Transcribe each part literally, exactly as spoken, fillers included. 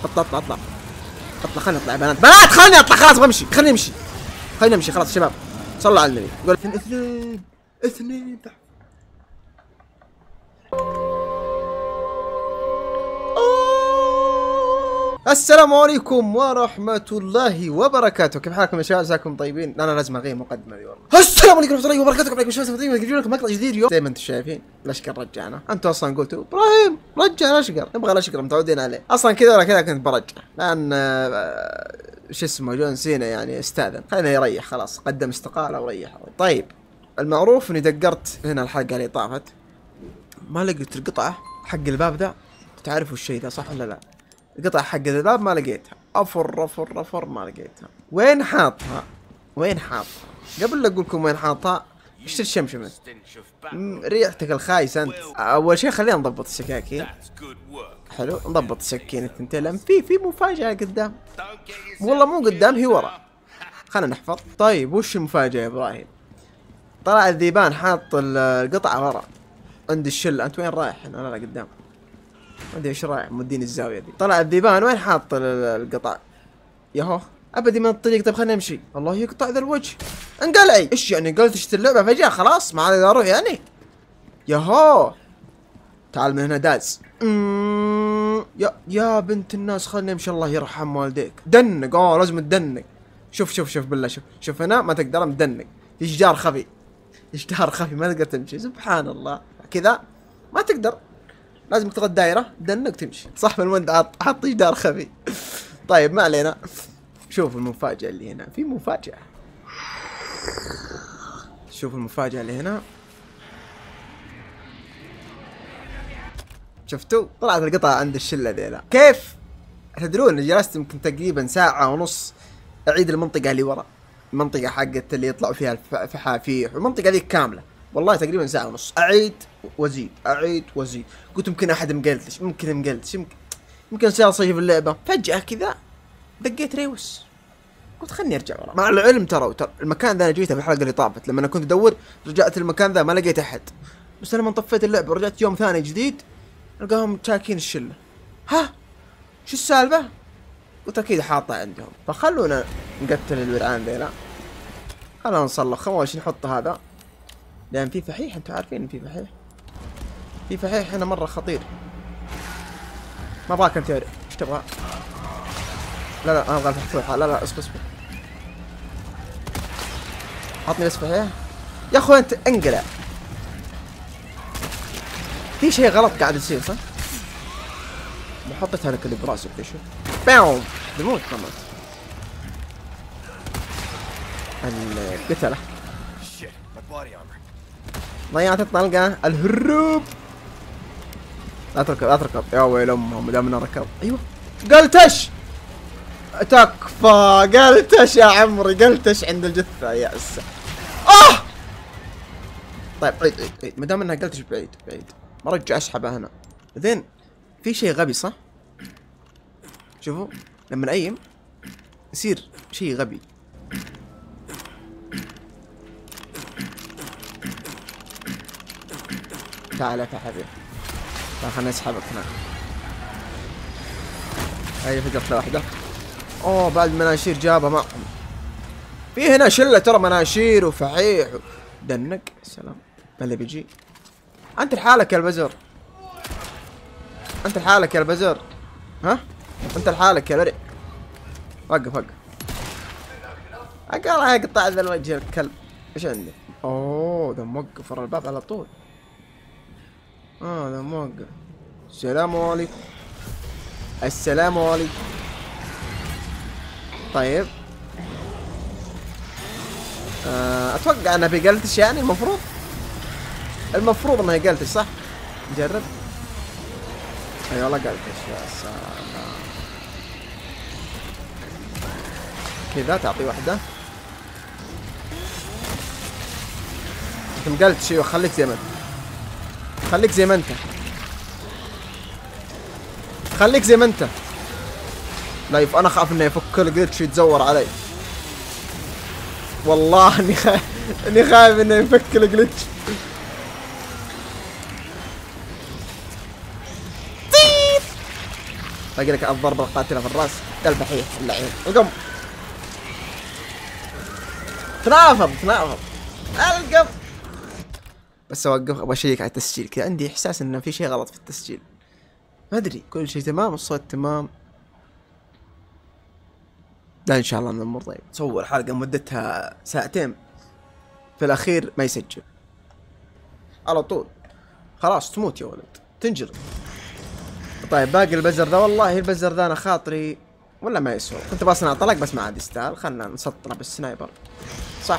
اطلع اطلع اطلع اطلع خليني اطلع بنات بنات خليني اطلع خلاص بمشي خليني امشي خليني امشي خلاص شباب صلوا على النبي قول اثنين اثنين السلام عليكم ورحمة الله وبركاته. كيف حالكم يا شباب؟ عساكم طيبين؟ انا لازم اغير مقدمة دي والله. السلام عليكم ورحمة الله وبركاته. عليكم السلام طيبين نجيب لكم مقطع جديد اليوم. زي ما انتم شايفين الاشقر رجعنا. انتم اصلا قلتوا ابراهيم رجع الاشقر، نبغى الاشقر متعودين عليه. اصلا كذا ولا كذا كنت برجع لان شو اسمه جون سينا يعني استاذن خلينا يريح خلاص، قدم استقالة وريح. طيب المعروف اني دقرت هنا الحلقة اللي طافت ما لقيت القطعة حق الباب ذا. تعرفوا الشيء ذا صح ولا لا؟ القطعة حق الباب ما لقيتها، افر افر افر ما لقيتها. وين حاطها؟ وين حاطها؟ قبل لا اقول لكم وين حاطها اشتري الشمشمة. ريحتك الخايسة انت. اول شيء خلينا نضبط السكاكين. حلو نضبط السكين الثنتين لان في في مفاجأة قدام. والله مو قدام هي ورا. خلينا نحفظ. طيب وش المفاجأة يا ابراهيم؟ طلع الذيبان حاط القطعة ورا عند الشلة. انت وين رايح؟ انا لا قدام ما ادري ايش رايح موديني الزاويه دي. طلع الذيبان وين حاط القطع؟ ياهو ابدي من الطريق. طيب خلينا نمشي. الله يقطع ذا الوجه انقلعي. ايش يعني قلت اشتري اللعبه فجاه خلاص ما عاد اروح يعني؟ ياهو تعال من هنا داز. يا يا بنت الناس خلينا نمشي الله يرحم والديك. دنق اه لازم تدنق. شوف شوف شوف بالله شوف شوف هنا ما تقدر مدنق في جدار خفي جدار خفي ما تقدر تمشي. سبحان الله كذا ما تقدر لازم تغد دايرة دنق تمشي. صاحب المند حط جدار خفي. طيب ما علينا. شوف المفاجأة اللي هنا. في مفاجأة. شوف المفاجأة اللي هنا. شفتوا؟ طلعت القطعة عند الشلة ذيلا. كيف؟ تدرون جلست يمكن تقريبا ساعة ونص أعيد المنطقة اللي ورا. المنطقة حقت اللي يطلعوا فيها الفحافيح والمنطقة ذيك كاملة. والله تقريبا ساعة ونص أعيد وأزيد أعيد وأزيد. قلت يمكن أحد مقلتش يمكن مقلتش يمكن يمكن صار صيف اللعبة. فجأة كذا دقيت ريوس قلت خلني أرجع ورا. مع العلم ترى ترى المكان ذا أنا جيته في الحلقة اللي طافت لما أنا كنت أدور رجعت المكان ذا ما لقيت أحد. بس لما طفيت اللعبة ورجعت يوم ثاني جديد ألقاهم تاكين الشلة. ها شو السالفة؟ قلت أكيد حاطة عندهم. فخلونا نقتل الورعان ذيلا. خلونا نصلخ أول شي نحط هذا لأن في فحيح. أنتوا عارفين إن في فحيح في فحيح هنا مرة خطير. ما ابغاك انت تعرف ايش تبغى. لا لا انا ابغى مفتوحة. لا لا اصبر اصبر عطني بس فحيح يا اخوي. انت انقلع. في شيء غلط قاعد يصير صح؟ حطيتها لك اللي براسك ليش؟ باوم بموت طبعا. القتلة ضيعت الطلقة. الهروب. لا تركب لا تركب يا ويل امهم دام انه ركب. ايوه قلتش تكفى قلتش يا عمري قلتش عند الجثة يا اسا. اه طيب عيد عيد عيد ما دام انها قلتش بعيد بعيد ما رجع اسحبها هنا. بعدين في شيء غبي صح؟ شوفوا لما نأيم يصير شيء غبي. تعال يا حبيبي خلنا نسحبك هنا. هاي فجرت واحدة. اوه بعد مناشير جابها معهم. في هنا شلة ترى مناشير وفحيح و... دنق سلام. اللي بيجي انت لحالك يا البزر. انت لحالك يا البزر. ها انت لحالك يا برئ. وقف وقف اقرا يقطع ذا الوجه الكلب. ايش عندي؟ اوه ذا موقف ورا الباب على طول. اه ذا موقف. السلام عليكم. السلام عليكم. طيب آه اتوقع انها بقلتش يعني المفروض المفروض انها قلتش صح؟ نجرب. اي والله قلتش يا سلام. كذا تعطي واحدة. انت مقلتش. ايوه خليك زي ما انت خليك زي ما انت خليك زي ما انت. لا يف انا خاف انه يفك الجلتش يتزور علي. والله اني خايف اني خايف انه يفك الجلتش. باقي لك الضربة القاتلة في الراس. البحيح اللعين القم. تنافض تنافض القم. بس اوقف ابغى اشيك على التسجيل كذا، عندي احساس انه في شيء غلط في التسجيل. ما ادري كل شيء تمام، الصوت تمام. لا ان شاء الله من الامور طيب. تصور حلقة مدتها ساعتين في الاخير ما يسجل على طول، خلاص تموت يا ولد تنجلط. طيب باقي البزر ذا، والله البزر ذا انا خاطري ولا ما يسوى، كنت بصنع طلق بس ما عاد يستاهل، خلنا نسطره بالسنايبر. صح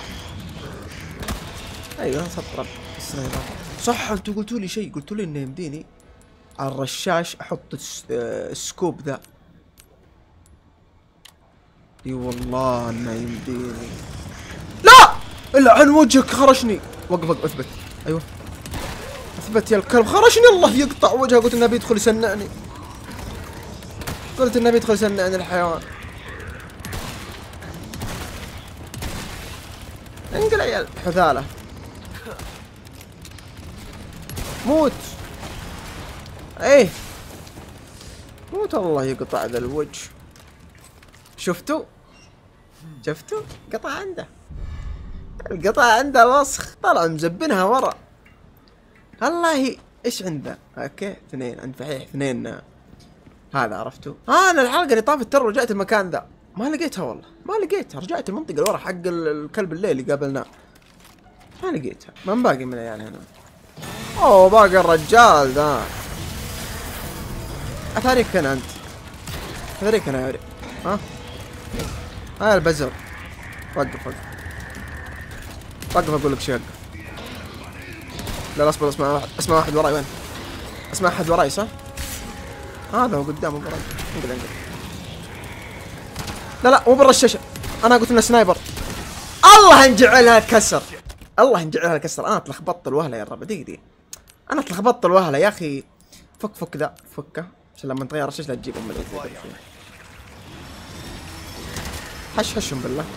ايوه نسطره بالسنايبر. صح انتوا قلتوا لي شيء، قلتوا لي انه يمديني على الرشاش احط السكوب ذا. اي والله انه يمديني. لا الا عن وجهك خرشني. وقف وقف اثبت. ايوه اثبت يا الكلب، خرشني الله يقطع وجهه. قلت انه بيدخل يسنعني، قلت انه بيدخل يسنعني الحيوان. انقل عيال حثاله. موت ايه موت الله يقطع ذا الوجه. شفتوا شفتوا قطع عنده، القطع عنده وسخ، طلع مزبنها ورا. والله ايش عنده؟ اوكي اثنين عند فحيح اثنين هذا عرفتوا. آه انا الحلقه اللي طافت ترى رجعت المكان ذا ما لقيتها، والله ما لقيتها. رجعت المنطقه اللي ورا حق الكلب الليل اللي قابلناه ما لقيتها. من باقي من العيال هنا؟ اوه باقي الرجال ذا. اتاريك هنا انت، اتاريك هنا يا ولد. ها ها البزر. وقف وقف وقف اقول لك شيء. وقف. لا لا اصبر، اسمع واحد، اسمع واحد وراي. وين؟ اسمع احد وراي صح؟ هذا هو قدامه وراي. انقل انقل. لا لا مو بالرشاشه، انا قلت انه سنايبر. الله نجعلها كسر، الله نجعلها كسر. انا تلخبطت الوهله يا رب. دقيقه دقيقه انا تلخبطت الوهله يا اخي. فك فك ذا فكه عشان لما تغير الشاشه لا تجيب ام العيد. حش حشهم بالله.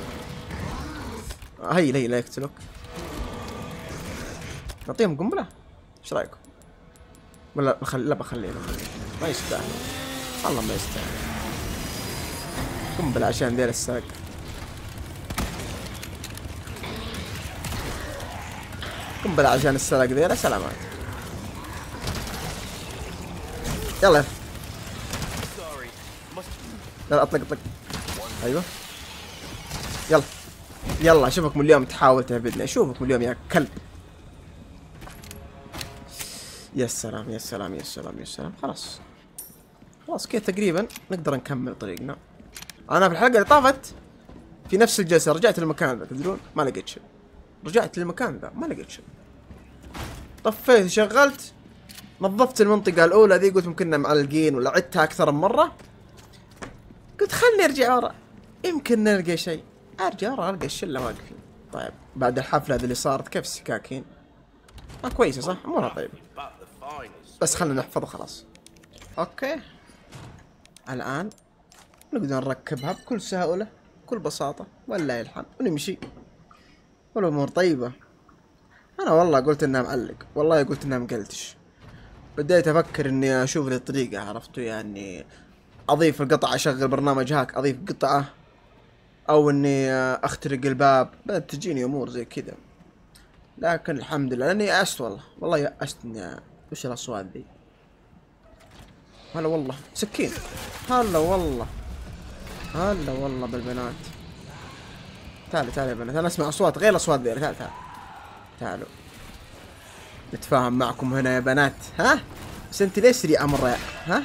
هي هي لا يقتلوك. نعطيهم قنبله ايش رايكم؟ ولا بخلي لا بخليه بخليه ما يستاهل والله ما يستاهل. قنبله عشان ذيل الساق. قنبله عشان السرق ذيله. سلامات. يلا لا اطلق اطلق. ايوه يلا يلا اشوفك من اليوم تحاول تهبدني، اشوفك من اليوم يا كلب. يا سلام يا سلام يا سلام يا سلام. خلاص خلاص كذا تقريبا نقدر نكمل طريقنا. انا في الحلقه اللي طافت في نفس الجلسه رجعت للمكان ذا، تدرون ما لقيت شيء. رجعت للمكان ذا ما لقيت شيء. طفيت شغلت نظفت المنطقه الاولى ذي، قلت ممكننا معلقين ولا عدتها اكثر من مره. قلت خلني ارجع ورا يمكن نلقى شيء. ارجع ورا القى الشله واقفين. طيب بعد الحفله هذه اللي صارت كيف السكاكين؟ آه كويسه صح؟ امورها طيبه بس خلنا نحفظ خلاص. اوكي الان نقدر نركبها بكل سهوله بكل بساطه والله الحمد ونمشي والامور طيبه. انا والله قلت انها معلق، والله قلت انها مقلتش. بديت افكر اني اشوف لي طريقه عرفتوا، يعني اضيف القطعه اشغل برنامج هاك اضيف قطعه، او اني اخترق الباب. بدأت تجيني امور زي كذا، لكن الحمد لله لاني يأست والله والله يأست. اني وش الاصوات ذي؟ هلا والله سكين. هلا والله هلا والله بالبنات. تعالوا تعالوا يا بنات، انا اسمع اصوات غير الاصوات ذي. تعالوا تعالوا تعالوا نتفاهم معكم هنا يا بنات. ها بس انت ليش سريعه مره؟ ها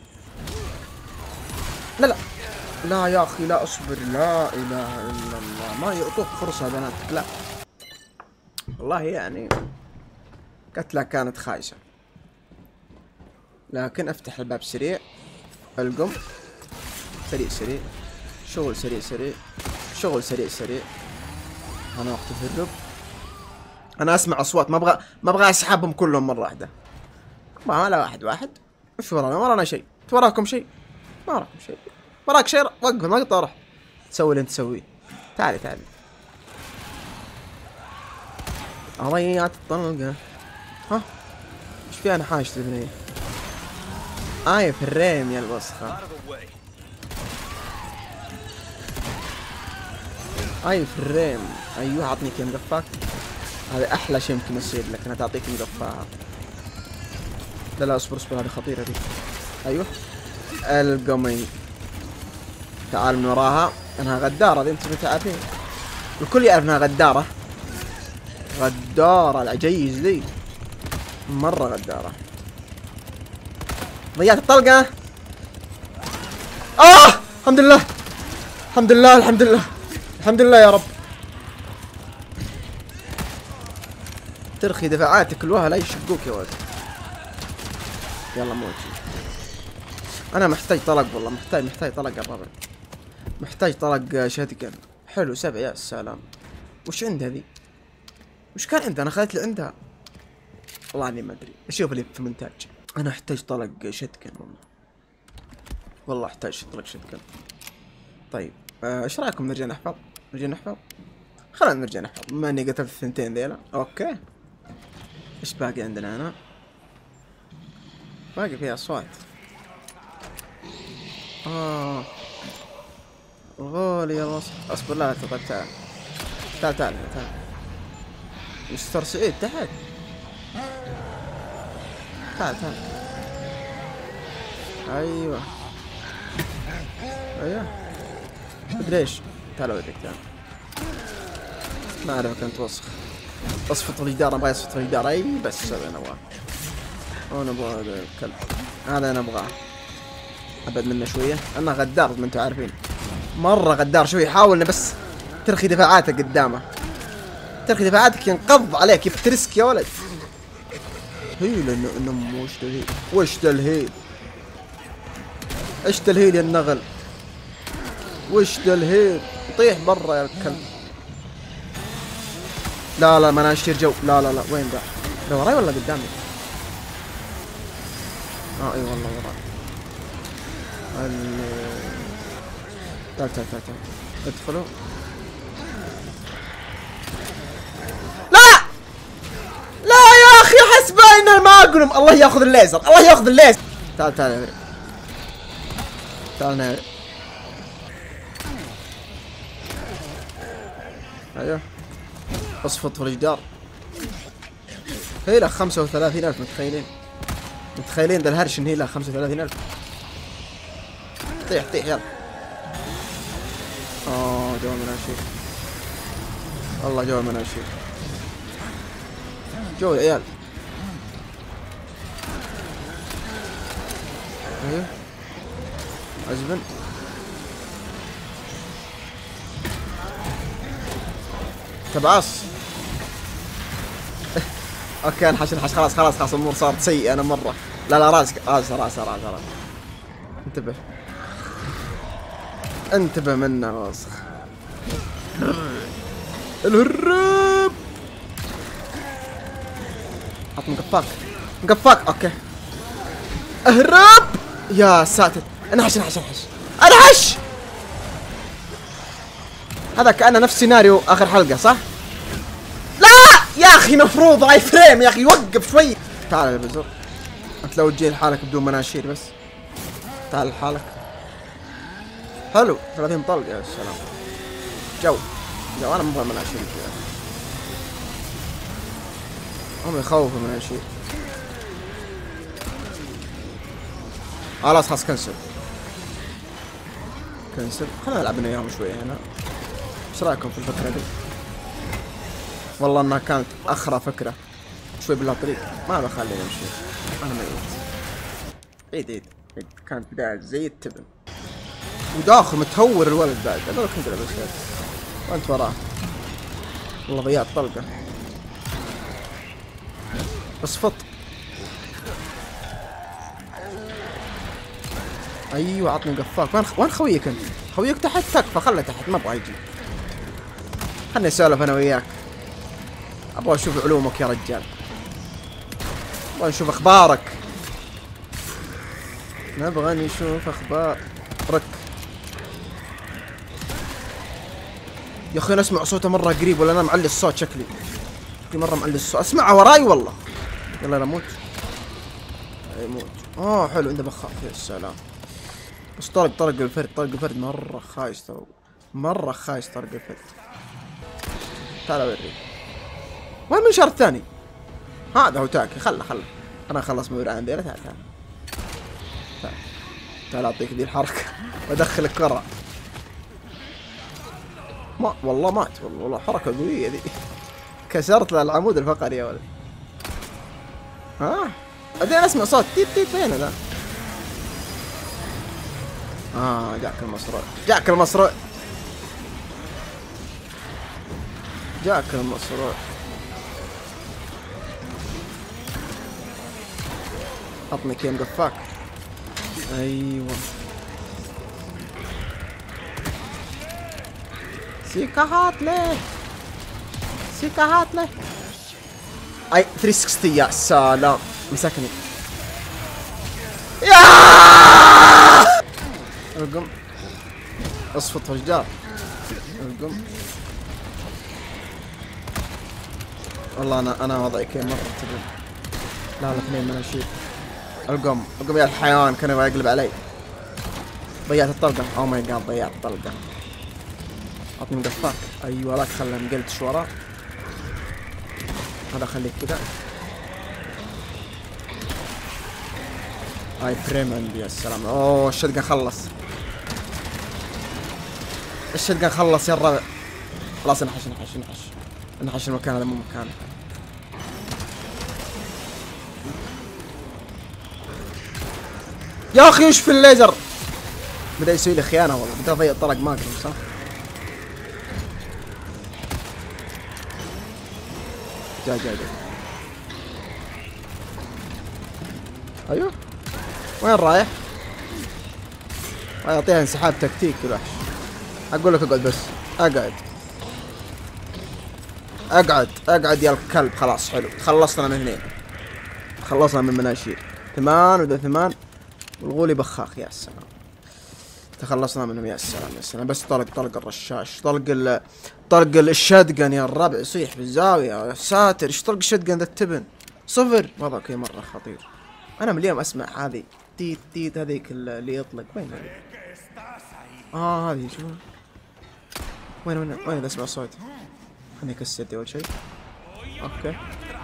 لا لا لا يا اخي لا اصبر. لا اله الا الله ما يعطوك فرصه يا بنات. لا والله يعني قتلة كانت خايسه، لكن افتح الباب سريع. القم سريع سريع شغل سريع سريع شغل سريع سريع. انا وقت الهرب انا اسمع اصوات ما ابغى ما ابغى اسحبهم كلهم مره واحده. ما لا واحد واحد. وش ورانا؟ ما ورانا شيء. وراكم شيء؟ ما وراكم شيء. وراك شيء؟ وقف المقطع روح تسوي اللي انت تسويه. تعالي تعالي. ضيعت الطلقه. ها ايش في؟ انا حاجة البنيه. اي فريم يا الوسخة. اي فريم. ايوه عطني كم قفاك. هذا احلى شيء ممكن يصير لك انها تعطيك مقفاها. لا لا اصبر اصبر هذه خطيرة دي. ايوه القمي. تعال من وراها. انها غدارة دي انتم تعرفين. الكل يعرف انها غدارة. غدارة العجيز ذي. مرة غدارة. ضيعت الطلقة. اه الحمد لله. الحمد لله الحمد لله. الحمد لله يا رب. ترخي دفاعاتك الوها لا يشقوك يا ولد. يلا موت. انا محتاج طلق والله. محتاج محتاج طلق الربع. محتاج طلق شاتقن. حلو سبع يا سلام. وش عندها ذي؟ وش كان عندها؟ انا خذيت اللي عندها. والله اني ما ادري. اشوف اللي في المونتاج. انا احتاج طلق شاتقن والله. والله احتاج طلق شاتقن. طيب ايش رايكم نرجع نحفظ؟ نرجع نحفظ؟ خلينا نرجع نحفظ بما اني قتلت الثنتين ذيلا. اوكي. ايش باقي عندنا هنا؟ باقي فيها اصوات. اه غولي يا وصل. اصبر لا تطلع. تعال تعال تعال تعال. مستر سعيد تحت. تعال تعال. ايوه ايوه مدري ايش. تعال اوريك. تعال. ما اعرف كنت وسخ. اصفط الجدار. ابغى اصفط الجدار. اي بس هذا انا ابغاه. انا ابغى هذا الكلب. هذا انا ابغاه. ابعد منه شويه. انا غدار ما انتم عارفين. مره غدار شوي. حاول بس ترخي دفاعاتك قدامه. ترخي دفاعاتك ينقض عليك. يفترسك يا ولد. هيل انه وش ذا الهيل؟ وش ذا الهيل؟ ايش ذا الهيل يا النغل؟ وش ذا الهيل؟ طيح برا يا الكلب. لا لا ما ناشير جو. لا لا لا وين ذا؟ ذا وراي ولا قدامي؟ اه اي والله وراي. ال تعال تعال تعال تعال. ادخلوا. لا لا يا اخي حسب ان الماجنوم. الله ياخذ الليزر. الله ياخذ الليزر. تعال تعال تعال ناري. ايوه اصفط في الجدار. هيلا خمسة وثلاثين ألف. متخيلين؟ متخيلين ذا الهرش ان هيلا خمسة وثلاثين ألف. طيح طيح يلا. اوه جو المناشير. والله جو المناشير. جو يا عيال. ايوه عزبن. تبعص. اوكي انحش انحش. خلاص خلاص خلاص الامور صارت سيئة انا مرة. لا لا راسك. راس راس راس راس. انتبه. انتبه منا وسخ. الهرب. حط مقفاك. مقفاك. اوكي اهرب. يا ساتر. انحش انحش انحش انحش. هذا كأنه نفس سيناريو اخر حلقة صح؟ لا يا اخي مفروض اي فريم يا اخي. وقف شوي. تعال يا بزر. انت لو تجي لحالك بدون مناشير بس. تعال لحالك. حلو ثلاثين طلقة يا سلام. جو جو انا مبغى مناشير كذا. هم يخوفوا مناشير. خلاص خلاص كنسل كنسل. خلينا نلعب انا وياهم شوية هنا. ايش رايكم في الفكرة دي؟ والله انها كانت اخرى فكرة. شوي بالله طريق. ما بخلي نمشي. انا ميت. عيد عيد عيد. كانت بداية زي التبن. وداخل متهور الولد بعد. انا لو كنت لابس هيك وانت وراه. والله ضيعت طلقة. اصفط. ايوه عطني قفاك. وين وين خويك انت؟ خويك تحت. تكفى خله تحت ما ابغى يجي. خلني اسولف انا وياك. ابغى اشوف علومك يا رجال. ابغى نشوف اخبارك. نبغى نشوف اخبارك. يا اخي انا اسمع صوته مره قريب ولا انا معلي الصوت شكلي. شكلي مره معلي الصوت. اسمعه وراي والله. يلا نموت. يموت. اوه حلو عنده بخاخ يا سلام. بس طلق طلق الفرد طلق الفرد مرة خايس ترى. مرة خايس طلق الفرد. تعال اوريك. وين المنشار الثاني؟ هذا هو تاكي خله خله. انا اخلص من عندي. تعال تعال. تعال تعال اعطيك ذي الحركة وادخلك كرة. ما والله مات والله والله حركة قوية ذي. كسرت له العمود الفقري يا ولد. ها بعدين اسمع صوت تيت تيت. وين ذا؟ اه جاك المصروع جاك المصروع جاك المصروع. عطني كيم قفاك. ايوه سيكا هات له سيكا هات له. اي ثلاثمية وستين يا سلام. مسكني يا القم. اصفط فجار القم. والله انا انا وضعي كيف مرة تبين. لا لا اثنين من الشيء. القم القم يا الحيوان كان يبغى يقلب علي. ضيعت الطلقة. او ماي جاد ضيعت الطلقة. عطني مقفاك. ايوه لك خله انقلت ورا. هذا خليك كذا. هاي فريم عندي يا سلام. اوه الشتقن خلص. الشتقن خلص يا الربع. خلاص انحش انحش انحش انحش. المكان هذا مو مكانه. يا اخي وش في الليزر؟ بدأ يسوي لي خيانة والله. بدأ يضيع طلق ماكرم صح؟ جاي جاي جاي. ايوه وين رايح؟ يعطيها انسحاب تكتيكي الوحش. اقول لك اقعد بس. اقعد اقعد اقعد يا الكلب. خلاص حلو خلصنا من اثنين. خلصنا من مناشير ثمان وذا ثمان والغولي بخاخ. يا سلام تخلصنا منهم. يا سلام يا سلام. بس طلق طلق الرشاش. طلق ال طلق الشتقن يا الربع. يصيح في الزاوية يا ساتر. ايش طلق الشتقن ذا التبن صفر. وضعه كذا مرة خطير. انا من اليوم اسمع هذه تيت تيت هذيك اللي يطلق. وين هذه؟ اه هذه شوف. وين وين وين اسمع صوت. خليني اكسر دي اول شيء. اوكي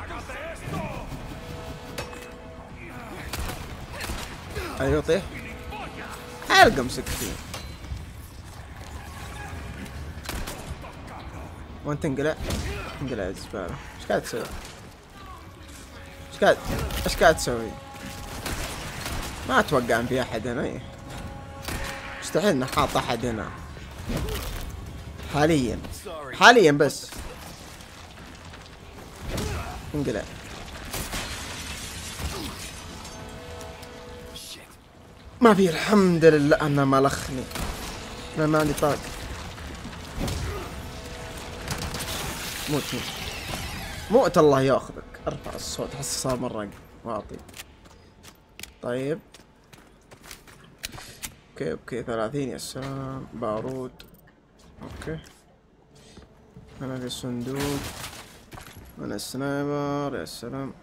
ايوه طيح. حلقة مسكتين. وين تنقلع؟ انقلع الزبالة. ايش قاعد تسوي؟ ايش قاعد ايش قاعد تسوي؟ ما اتوقع ان في احد هنا. مستحيل انه حاط احد هنا حاليا حاليا. بس انقلع. ما في الحمد لله انا ما لخني. انا ما عندي طاقة. موت موت موت الله ياخذك. ارفع الصوت احس صار مرة واطي. طيب اوكي اوكي ثلاثين يا سلام. بارود اوكي. انا في الصندوق. انا السنايبر يا سلام.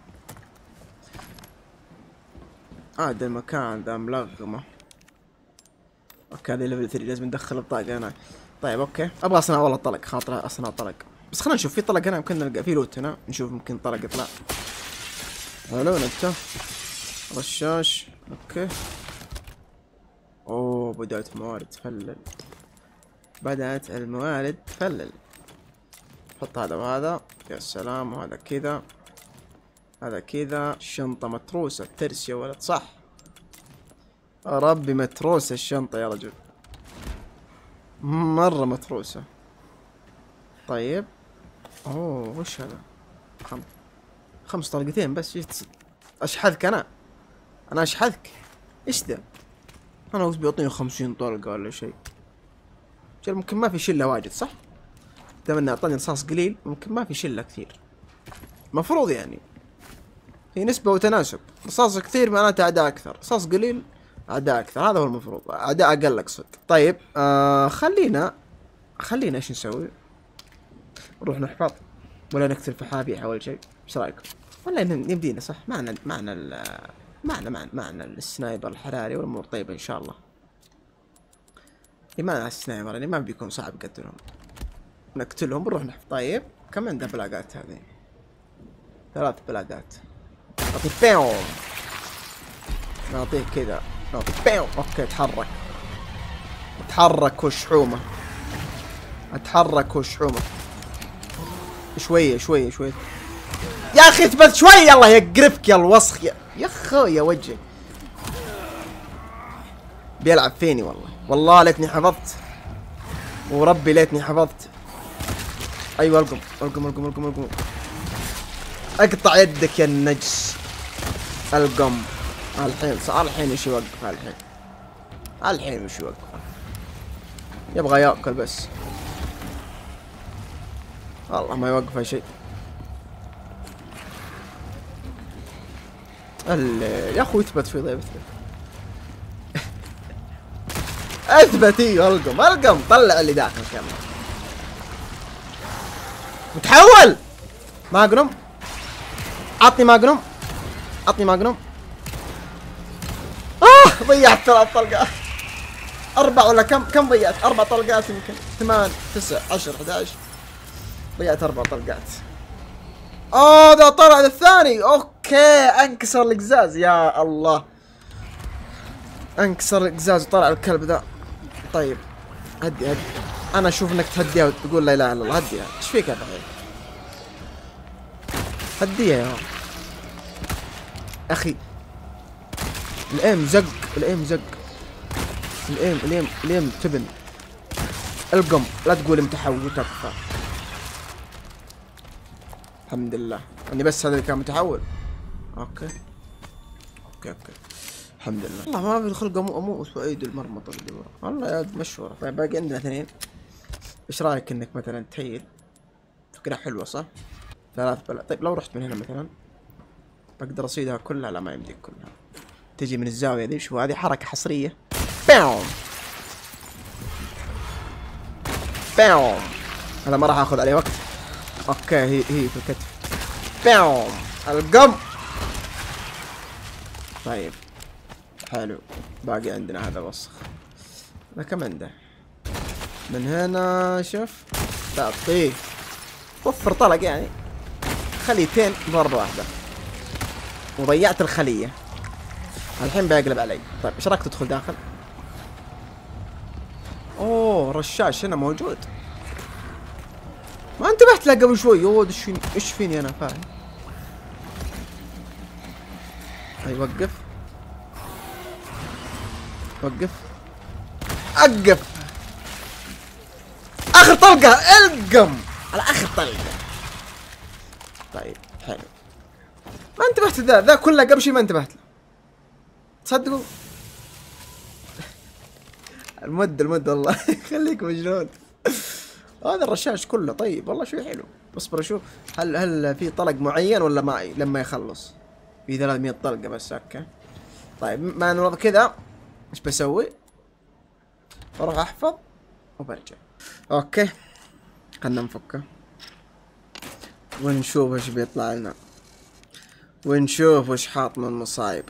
هذا آه المكان ذا ملغمة. اوكي هذه ليفل ثلاثة لازم ندخل الطاقة هنا. طيب اوكي ابغى اصنع والله طلق. خاطر اصنع طلق. بس خلينا نشوف في طلق هنا. يمكن نلقى في لوت هنا. نشوف ممكن طلق يطلع. حلو نبته رشاش. اوكي اوه بدأت الموارد تفلل. بدأت الموارد تفلل. حط هذا وهذا يا سلام. وهذا كذا هذا كذا. الشنطة متروسة ترس يا ولد صح. ربي متروسة الشنطة يا رجل. مرة متروسة. طيب اوه وش هذا؟ خم... خمس طلقتين بس. اشحذك انا انا اشحذك. ايش ذا؟ انا وش بيعطيني خمسين طلقة ولا شيء. ممكن ما في شلة واجد صح؟ دام انه اعطاني رصاص قليل ممكن ما في شلة كثير. مفروض يعني في نسبة وتناسب. رصاص كثير معناته اعداء اكثر. رصاص قليل اعداء اكثر. هذا هو المفروض. اعداء اقل اقصد. طيب آه خلينا خلينا ايش نسوي؟ نروح نحفظ ولا نقتل فحابيح اول شيء؟ ايش رايكم؟ ولا نبدينا صح؟ معنا معنا معنا معنا معنا السنايبر الحراري والامور طيبه ان شاء الله. اللي معنا السنايبر يعني ما بيكون صعب قتلهم، نقتلهم بنروح نحف. طيب كم عنده بلاقات هذه؟ ثلاث بلاقات. نعطيه بيو، نعطيه كذا، نعطيه بيو. اوكي تحرك اتحرك وشحومه، اتحرك وشحومه. شويه شويه شويه يا اخي اثبت شوي. الله يقرفك يا الوسخ يا يا اخويا وجهي بيلعب فيني. والله والله ليتني حفظت، وربي ليتني حفظت. ايوه القم القم القم القم القم. اقطع يدك يا النجس. القم الحين صار، الحين وش يوقف؟ الحين الحين وش يوقف؟ يبغى ياكل بس، والله ما يوقف اي شيء. يا اخوي اثبت في ضيف اثبت اثبت. ايوه القم القم. طلع اللي داخل كمان. متحول ماجنوم. عطني ماجنوم، عطني ماجنوم. اه ضيعت ثلاث طلقات. اربع ولا كم كم ضيعت؟ اربع طلقات يمكن. ثمان تسع عشر احد عشر. ضيعت اربع طلقات. اوه ده طلع الثاني. اوكي انكسر القزاز. يا الله انكسر القزاز وطلع الكلب ذا. طيب هدي هدي. انا اشوف انك تهديها وتقول لا اله الا الله. هديها. ايش فيك يا اخي؟ هديها يا اخي. الايم زق، الايم زق، الايم الايم الايم تبن. القم لا تقول متحول وتكفى. الحمد لله اني بس هذا اللي كان متحول. اوكي اوكي اوكي الحمد لله. والله ما بدخل قمو اموس واعيد المرمطه اللي ورا. والله يا مشوره. طيب باقي عندنا اثنين. ايش رايك انك مثلا تهيل؟ فكره حلوه صح؟ ثلاث بلا. طيب لو رحت من هنا مثلا بقدر اصيدها كلها. لا ما يمديك كلها. تجي من الزاويه ذي. شو هذه؟ حركه حصريه. باوم باوم. هذا ما راح اخذ عليه وقت. اوكي هي هي في الكتف. باوم القم. طيب حلو. باقي عندنا هذا وسخ. لا كم عنده؟ من هنا شوف تعطيه. وفر طلق يعني. خليتين ضربة واحدة وضيعت الخلية. الحين بيقلب علي. طيب ايش رايك تدخل داخل؟ اوه رشاش هنا موجود. ما انتبهت له قبل شوي. اوه ايش فيني ايش فيني انا فاهم. هاي وقف وقف اقف. اخر طلقة القم على اخر طلقة. طيب حلو. ما انتبهت ذا ذا كله قبل شيء ما انتبهت له. تصدقوا المد المد والله خليك مجنون. هذا الرشاش كله. طيب والله شوي حلو. اصبر اشوف هل هل في طلق معين ولا ما لما يخلص. في ثلاثمية طلقة بس. اوكي طيب ما نوض كذا. ايش بسوي؟ بروح احفظ وبرجع. اوكي خلنا نفكه ونشوف ايش بيطلع لنا، ونشوف وش حاط من مصايب.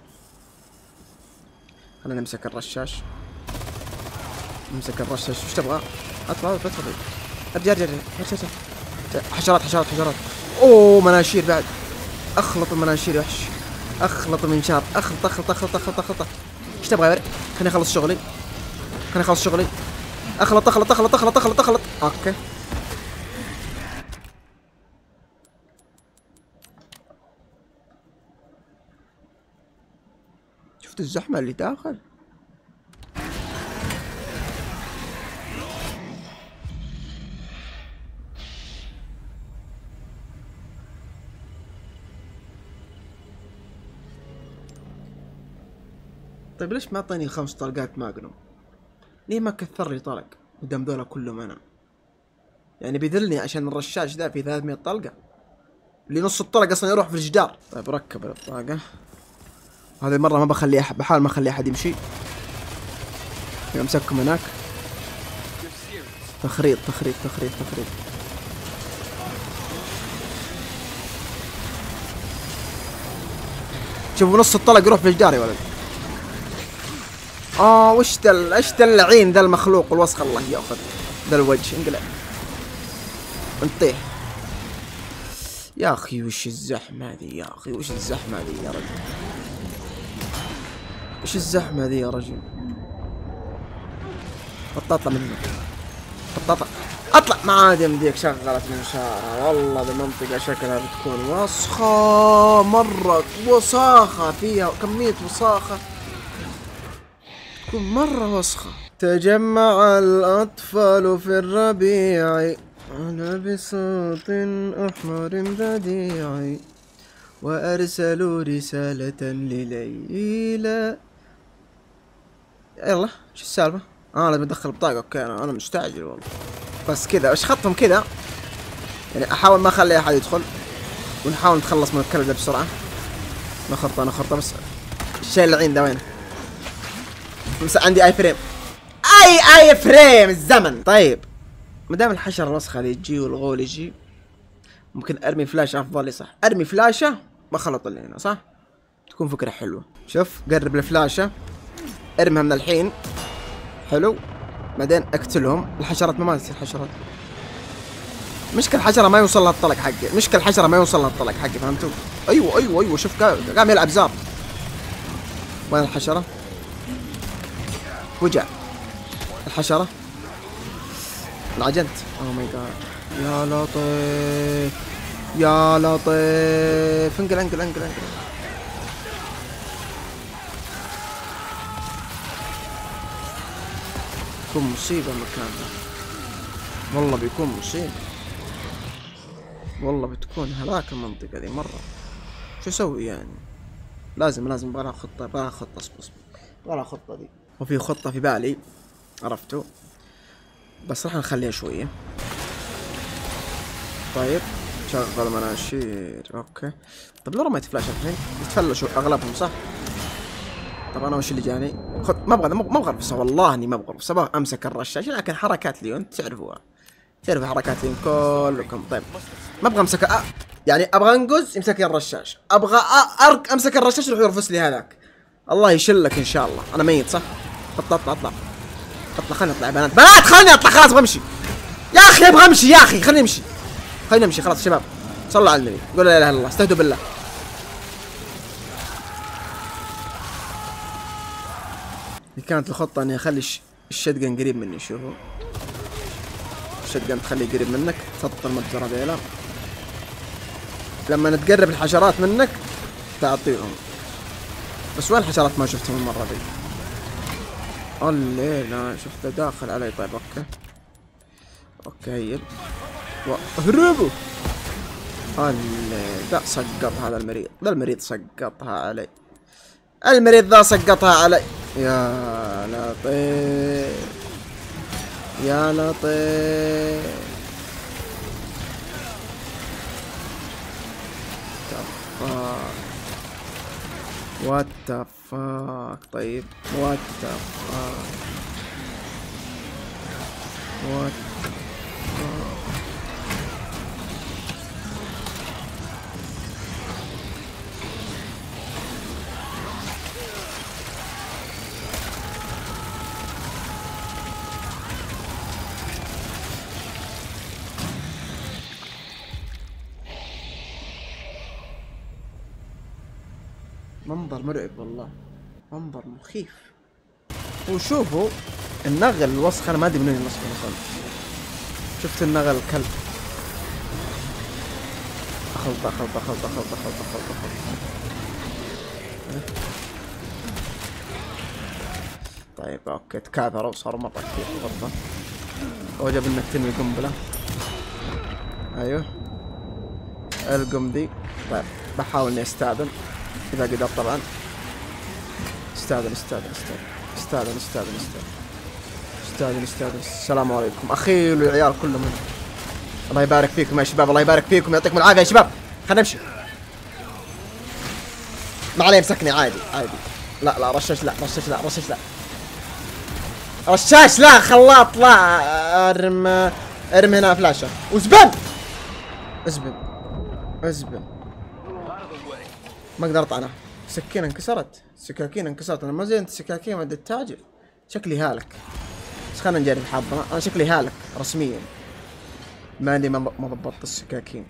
خلينا نمسك الرشاش. نمسك الرشاش. وش تبغى؟ اطلع اطلع اطلع. ارجع ارجع ارجع. حشرات حشرات حشرات. اوه مناشير بعد. اخلط المناشير يا وحش. اخلط المنشار. اخلط اخلط اخلط اخلط اخلط. ايش تبغى يا وري؟ خليني اخلص شغلي. خليني اخلص شغلي. اخلط اخلط اخلط اخلط اخلط اخلط. اوكي شفت الزحمة اللي داخل؟ طيب ليش ما اعطيني خمس طلقات ماجنوم؟ ليه ما كثر لي طلق؟ قدام ذولا كلهم انا. يعني بيذلني عشان الرشاش ذا في ثلاثمية طلقة. اللي نص الطلق اصلا يروح في الجدار. طيب ركب الطاقة. هذه المرة ما بخلي احد، بحاول ما اخلي احد يمشي. امسككم هناك. تخريط تخريط تخريط تخريط. شوفوا نص الطلق يروح في الجدار يا ولد. اه وش ذا ايش ذا اللعين ذا المخلوق والوسخ الله ياخذ ذا الوجه انقلع انطيح يا اخي. وش الزحمه هذه يا اخي؟ وش الزحمه هذه يا رجل؟ وش الزحمه هذه يا رجل؟ بطاطا منك بطاطا اطلع. ما عاد يمديك شغلت من شارع والله. بالمنطقه شكلها بتكون وسخه مره، وساخه فيها كميه وساخه تكون مره وسخه. تجمع الاطفال في الربيع على بساط احمر بديع وارسلوا رساله لليلى. يلا شو السالفه؟ اه لازم ادخل بطاقه. اوكي انا انا مستعجل والله. بس كذا ايش خطهم كذا يعني. احاول ما اخلي احد يدخل ونحاول نتخلص من الكلب ده بسرعه. انا خطه انا خطه بس الشيء اللعين ده وينه؟ بس عندي اي فريم اي اي فريم الزمن. طيب ما دام الحشره الوسخه اللي تجي والغول يجي ممكن ارمي فلاشه افضل لي. صح ارمي فلاشه بخلط اللي هنا صح؟ تكون فكره حلوه. شوف قرب الفلاشه ارمها من الحين حلو بعدين اقتلهم. الحشرات ما تصير حشرات. مشكل الحشره ما يوصل لها الطلق حقي. مشكل الحشره ما يوصل لها الطلق حقي فهمتوا؟ ايوه ايوه ايوه شوف قام يلعب زار. وين الحشره؟ وجع الحشره انعجنت. اوه ماي جاد يا لطيف يا لطيف. انقل انقل انقل انقل. بيكون مصيبة المكان ده والله. بيكون مصيبة والله. بتكون هلاك المنطقة دي مرة. شو اسوي يعني؟ لازم لازم بغى خطة بغى خطة. اصبر اصبر بغى خطة دي. وفي خطة في بالي عرفتوا بس راح نخليها شوية. طيب شغل مناشير. اوكي طب لو رميت فلاش الحين يتفلشوا اغلبهم صح؟ طب انا وش اللي جاني؟ خذ. ما ابغى ما ابغى ارفسه والله اني ما ابغى ارفسه. ابغى امسك الرشاش لكن حركات ليون تعرفوها. تعرفوا حركات ليون كلكم. طيب ما ابغى امسك أ... يعني ابغى انقز يمسك لي الرشاش. ابغى ارك امسك الرشاش يروح يرفس لي هذاك. الله يشلك ان شاء الله. انا ميت صح؟ اطلع اطلع اطلع اطلع. خليني اطلع يا بنات بنات خليني اطلع خلاص بمشي يا اخي. ابغى امشي يا اخي. خليني امشي خليني امشي خلاص شباب. صلوا على النبي قولوا لا اله الا الله استهدوا بالله. كانت الخطة اني اخلي الشتقن قريب مني. شوفوا الشتقن تخليه قريب منك تحط المتجر هذيلا. لما تقرب الحشرات منك تعطيهم. بس وين الحشرات ما شفتهم المرة دي؟ الليلة شفته داخل علي. طيب اوكي اوكي هيل اهربوا. الليل لا سقط هذا المريض. ذا المريض سقطها علي. المريض ذا سقطها علي. يا لطيف يا لطيف. وات ذا فاك. طيب وات ذا فاك وات منظر مرعب والله. منظر مخيف. وشوفوا النغل الوسخ. انا ما ادري منين الوسخ وصل. شفت النغل الكلب. اخلط اخلط اخلط اخلط اخلط اخلط اخلط. طيب اوكي تكاثروا وصاروا مرة كثير في الغرفة. وجب انك تنوي قنبلة. ايوه القم ذي. طيب بحاول اني استاذن اذا قدرت طبعا. استاذن استاذن استاذن استاذن استاذن استاذن استاذن استاذن. السلام عليكم اخيل والعيال كلهم هنا. الله يبارك فيكم يا شباب. الله يبارك فيكم يعطيكم العافيه يا شباب. خلينا نمشي. ما عليه مسكني عادي عادي. لا لا رشاش لا رشاش لا رشاش لا رشاش لا خلاط لا. ارم ارم هنا فلاشه وزبن. ازبن ازبن. ما اقدر اطعنه. سكينة انكسرت، سكاكين انكسرت. انا ما زينت السكاكين عند التاجر، شكلي هالك. بس خلينا نجرب حظنا، انا شكلي هالك رسميا، ما اني ما ضبطت السكاكين.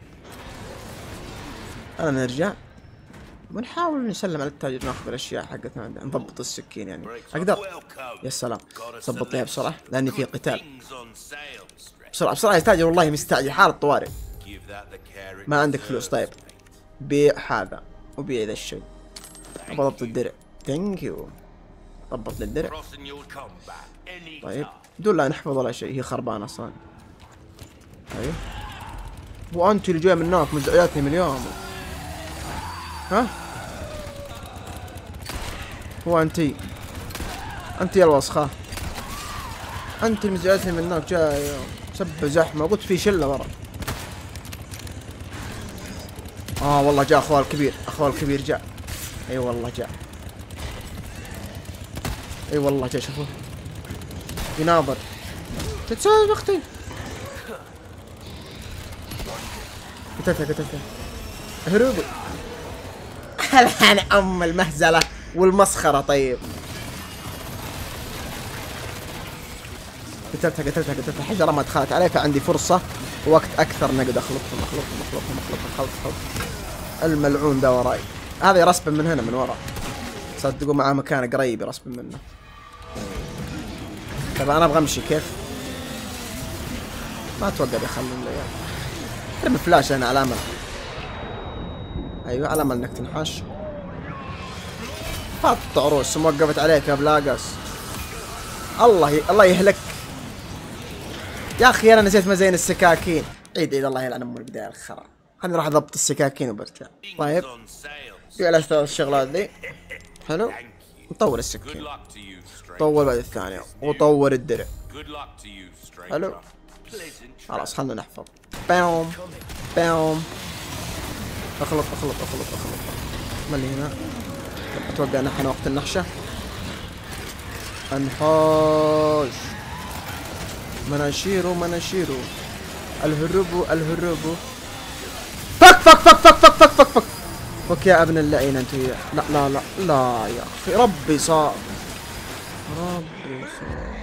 انا نرجع ونحاول نسلم على التاجر، ناخذ الاشياء حقتنا، نضبط السكين يعني. اقدر؟ يا سلام، ضبط لي بسرعة لاني في قتال. بسرعة بسرعة يا تاجر، والله مستعجل، حالة طوارئ. ما عندك فلوس؟ طيب بيع هذا وبيع ذا الشيء. ضبط الدرع، ثانك يو. ضبط لي الدرع. طيب بدون لا نحفظ ولا شيء، هي خربانة اصلا. ايوه، وانت اللي جاي من هناك مزعجتني من اليوم. ها؟ هو انتي انتي يا الوسخة، انت اللي مزعجتني من هناك، جاي سب زحمة، قلت في شلة ورا. اه والله جاء اخوال الكبير، اخوال الكبير جاء. اي أيوة والله جاء، اي أيوة والله جاء. شوفوا يناظر، تتسوي اختي. قتلتها قتلتها، هروبي. الحين ام المهزلة والمسخرة. طيب قتلتها قتلتها قتلتها، حجرة ما دخلت عليه، فعندي فرصة وقت اكثر نقدر اخلطهم اخلطهم اخلطهم اخلطهم خلط خلط. الملعون ده وراي، هذا يرسب من هنا من ورا، صدقوا معاه مكان قريب يرسب منه. طيب انا ابغى امشي كيف؟ ما اتوقع بيخلون العيال. ارمي فلاش هنا على امل. ايوه على امل انك تنحاش. حط عروس موقفت عليك يا بلاقس. الله ي... الله يهلك يا اخي. انا نسيت مزين السكاكين. عيد عيد، الله يلعن ام البدايه الخرا. خليني اروح اضبط السكاكين وبرجع. طيب على الشغلات ذي حلو. نطور السكين، طور بعد الثانية، وطور الدرع. حلو خلاص، خلنا نحفظ. باوم باوم، اخلط اخلط اخلط اخلط. ما اللي هنا؟ اتوقع نحن وقت النحشة. انحاش مناشيرو مناشيرو، الهروب الهروب. فك فك فك فك فك فك فك فك فك يا ابن اللعين انت. لا لا لا لا يا اخي، ربي صار، ربي صار.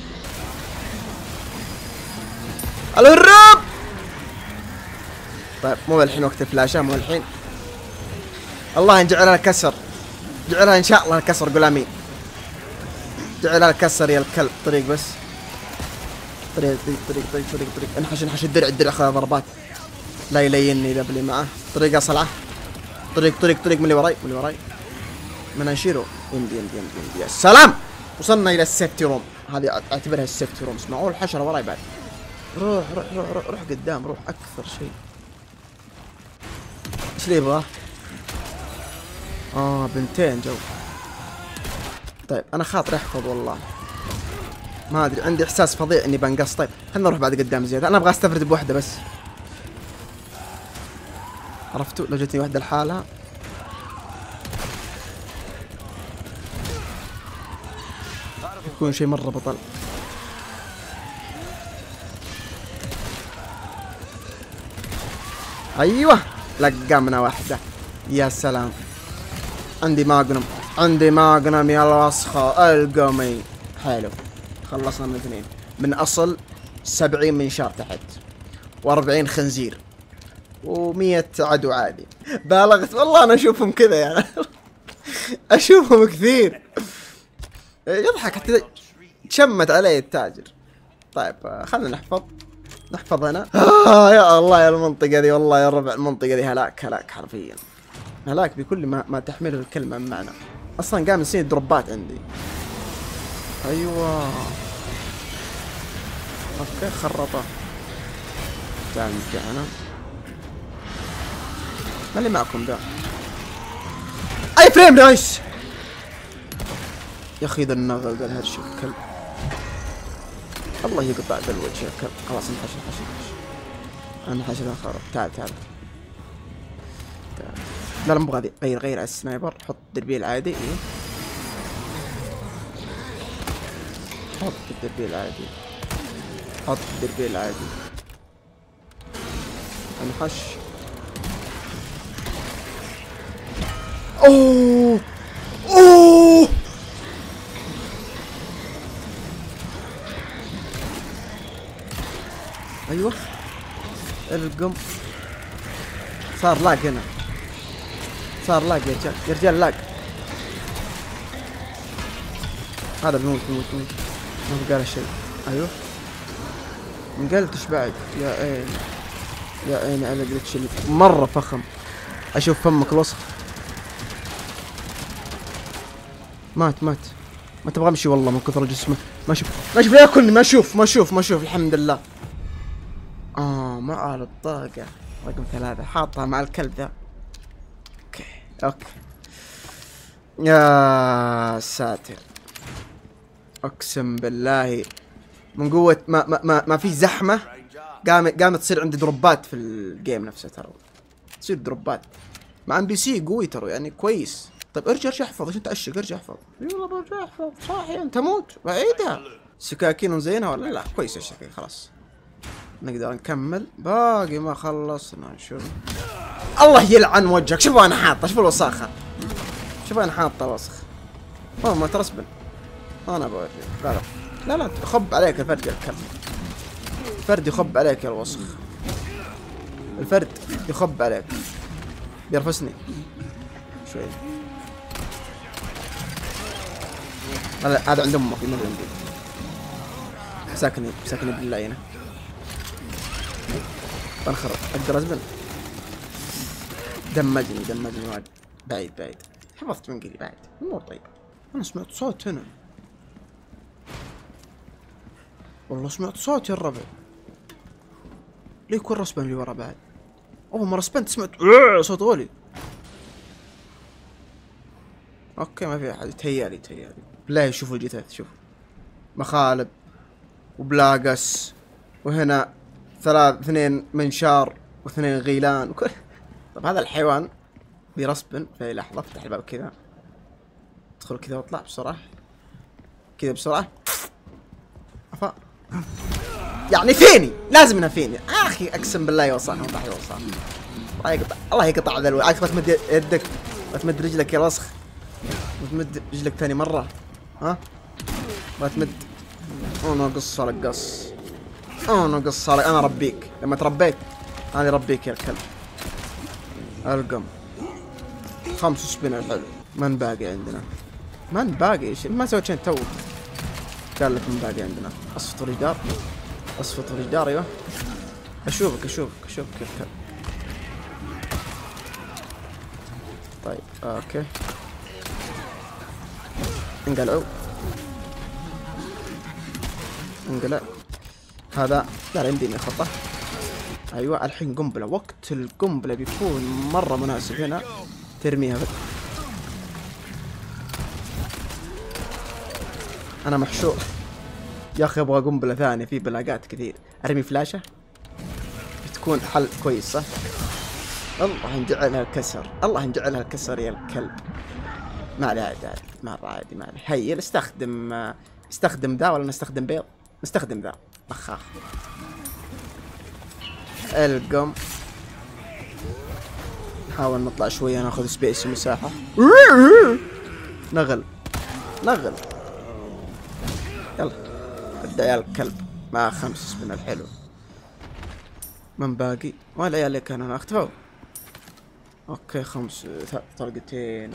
الهروب. طيب مو الحين وقت الفلاشة، مو الحين. الله نجعلها كسر، جعلها ان شاء الله كسر. قول امين. جعلها كسر يا الكلب. طريق بس، طريق طريق طريق طريق طريق طريق. انحش انحش الدرع الدرع، خذ ضربات لا يليني ذا اللي معه. طريقة صلعة. طريق طريق طريق من اللي وراي، من اللي وراي. مناشيرو. يمدي يمدي يمدي يمدي. يا سلام، وصلنا الى السيفتي روم. هذه اعتبرها السيفتي روم. اسمعوا الحشرة وراي بعد. روح روح روح روح, روح قدام، روح اكثر شيء. ايش اللي يبغاه؟ اه بنتين جو. طيب انا خاطر احفظ والله، ما ادري، عندي احساس فظيع اني بنقص. طيب خلنا نروح بعد قدام زيادة. انا ابغى استفرد بوحدة بس، عرفتوا؟ لو جتني وحدة لحالها. يكون شيء مرة بطل. ايوه لقمنا واحدة. يا سلام، عندي ماجنوم، عندي ماجنوم يا الوسخة القمي. حلو، خلصنا من اثنين من اصل سبعين منشار تحت، واربعين خنزير، ومية عدو عادي. بالغت والله، انا اشوفهم كذا يعني. اشوفهم كثير. يضحك حتى تشمت علي التاجر. طيب خلنا نحفظ، نحفظ هنا. آه يا الله يا المنطقة دي، والله يا ربع المنطقة دي هلاك هلاك حرفيا، هلاك بكل ما, ما تحمله الكلمة من معنى. اصلا قام يصير دروبات عندي. ايوه اوكي خرطه. تعال نرجع هنا. ما اللي معكم ذا؟ اي فريم نايس يا اخي. ذا النغل ذا الهرش الكلب، الله يقطع ذا الوجه يا كلب. خلاص انحش انحش انحش انحش ذا خرب. تعال تعال تعال. لا لا مو بغادي، غير غير على السنايبر. حط الدربية العادي. ايه حط الدربية العادي، حط الدربية العادي. انحش اوه اوه ايوه القم. صار لاق هنا، صار لاق يا رجال، يا رجال لاق. هذا بيموت بيموت بيموت ما بقى له شيء. ايوه انقلتش بعد يا عين يا عين على الجلتش اللي مرة فخم. اشوف فمك الوسخ. مات مات ما تبغى امشي والله من كثر جسمه. ما اشوف ما اشوف لا ياكلني. ما اشوف ما اشوف ما اشوف الحمد لله. اه مع الطاقة رقم ثلاثة حاطها مع الكلب ذا. اوكي اوكي يا ساتر اقسم بالله من قوة ما ما ما, ما في زحمة قامت قامت تصير عندي دروبات في الجيم نفسه. ترى تصير دروبات مع ام بي سي قوي ترى يعني كويس. طيب ارجع ارجع احفظ. ايش انت اشك ارجع احفظ. اي والله برجع احفظ صاحي انت موت بعيدها. سكاكين زينة ولا لا؟ كويس الشكل خلاص. نقدر نكمل باقي ما خلصنا. نشوف الله يلعن وجهك. شوف انا حاطه شوف الوساخة. شوف انا حاطه الوسخ. والله ما ترسبن انا بوريك. لا لا لا لا خب عليك الفرد يا الكلب. الفرد يخب عليك يا الوسخ. الفرد يخب عليك بيرفسني شوي. هذا هذا عند امك من عندي. ساكني ساكني بالله هنا. بنخرب اقدر ازبن. دمجني دمجني واجد. بعيد بعيد حفظت من قلي بعد الامور طيب. انا سمعت صوت هنا والله سمعت صوت يا الربع. ليه يكون رسبن اللي ورا بعد؟ اول ما رسبنت سمعت صوت غولي. اوكي ما في احد. تهيالي تهيالي بالله. شوفوا الجثث شوف مخالب وبلاقس وهنا ثلاث اثنين منشار واثنين غيلان وكل. طب هذا الحيوان بيرسبن في لحظة. افتح الباب كذا ادخل كذا واطلع بسرعة كذا بسرعة. افا يعني فيني لازم انها فيني اخي اقسم بالله يوصلها وضح يوصل. الله يقطع الله يقطع ذا الوعي. تمد يدك وتمد رجلك يا وسخ وتمد رجلك ثاني مرة. ها ما تمد. انا قص لك قص. انا قص لك. انا ربيك لما تربيت انا ربيك يا الكلب. القم خمس سبين الحلو. من باقي عندنا؟ من باقي شيء ما سويت شيء تو. قال لك من باقي عندنا. اصفط الجدار اصفط الجدار. ايوه اشوفك اشوفك اشوفك يا الكلب. طيب اوكي انقلعوا انقلع. هذا لا عندي خطة. ايوه الحين قنبلة. وقت القنبلة بيكون مرة مناسب هنا ترميها بس. انا محشور يا اخي ابغى قنبلة ثانية. في بلاقات كثير. ارمي فلاشة بتكون حل كويس صح؟ الله نجعلها الكسر. الله نجعلها الكسر يا الكلب. ما عليه عادي عادي مرة عادي ما عليه. هيا نستخدم نستخدم ذا ولا نستخدم بيض؟ نستخدم ذا. اخاخ القم. نحاول نطلع شوية ناخذ سبيس ومساحة. نغل نغل يلا ابدا يا الكلب مع خمس من الحلو. من باقي؟ ولا يا لك انا اختفوا. اوكي خمس طلقتين.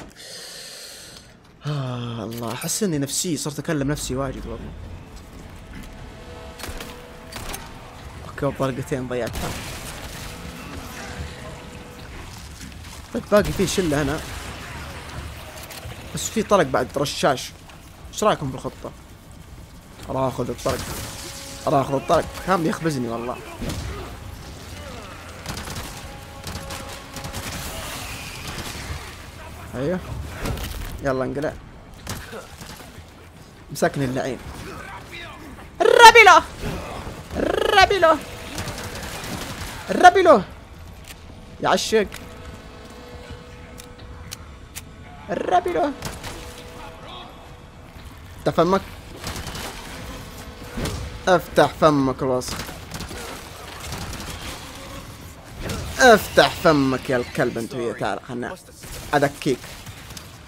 آه الله احس اني نفسي صرت اكلم نفسي واجد والله. اوكي طلقتين ضيعتها. طيب باقي في شله هنا بس في طلق بعد رشاش. ايش رايكم بالخطه؟ راح اخذ الطلق راح اخذ الطلق. كان بيخبزني والله. ايوه يلا انقلع. مسكني اللعين. الربيله الربيله الربيله يعشق الربيله. افتح فمك افتح فمك الوسخ. افتح فمك يا الكلب انت ويا. تعال خلنا ادكيك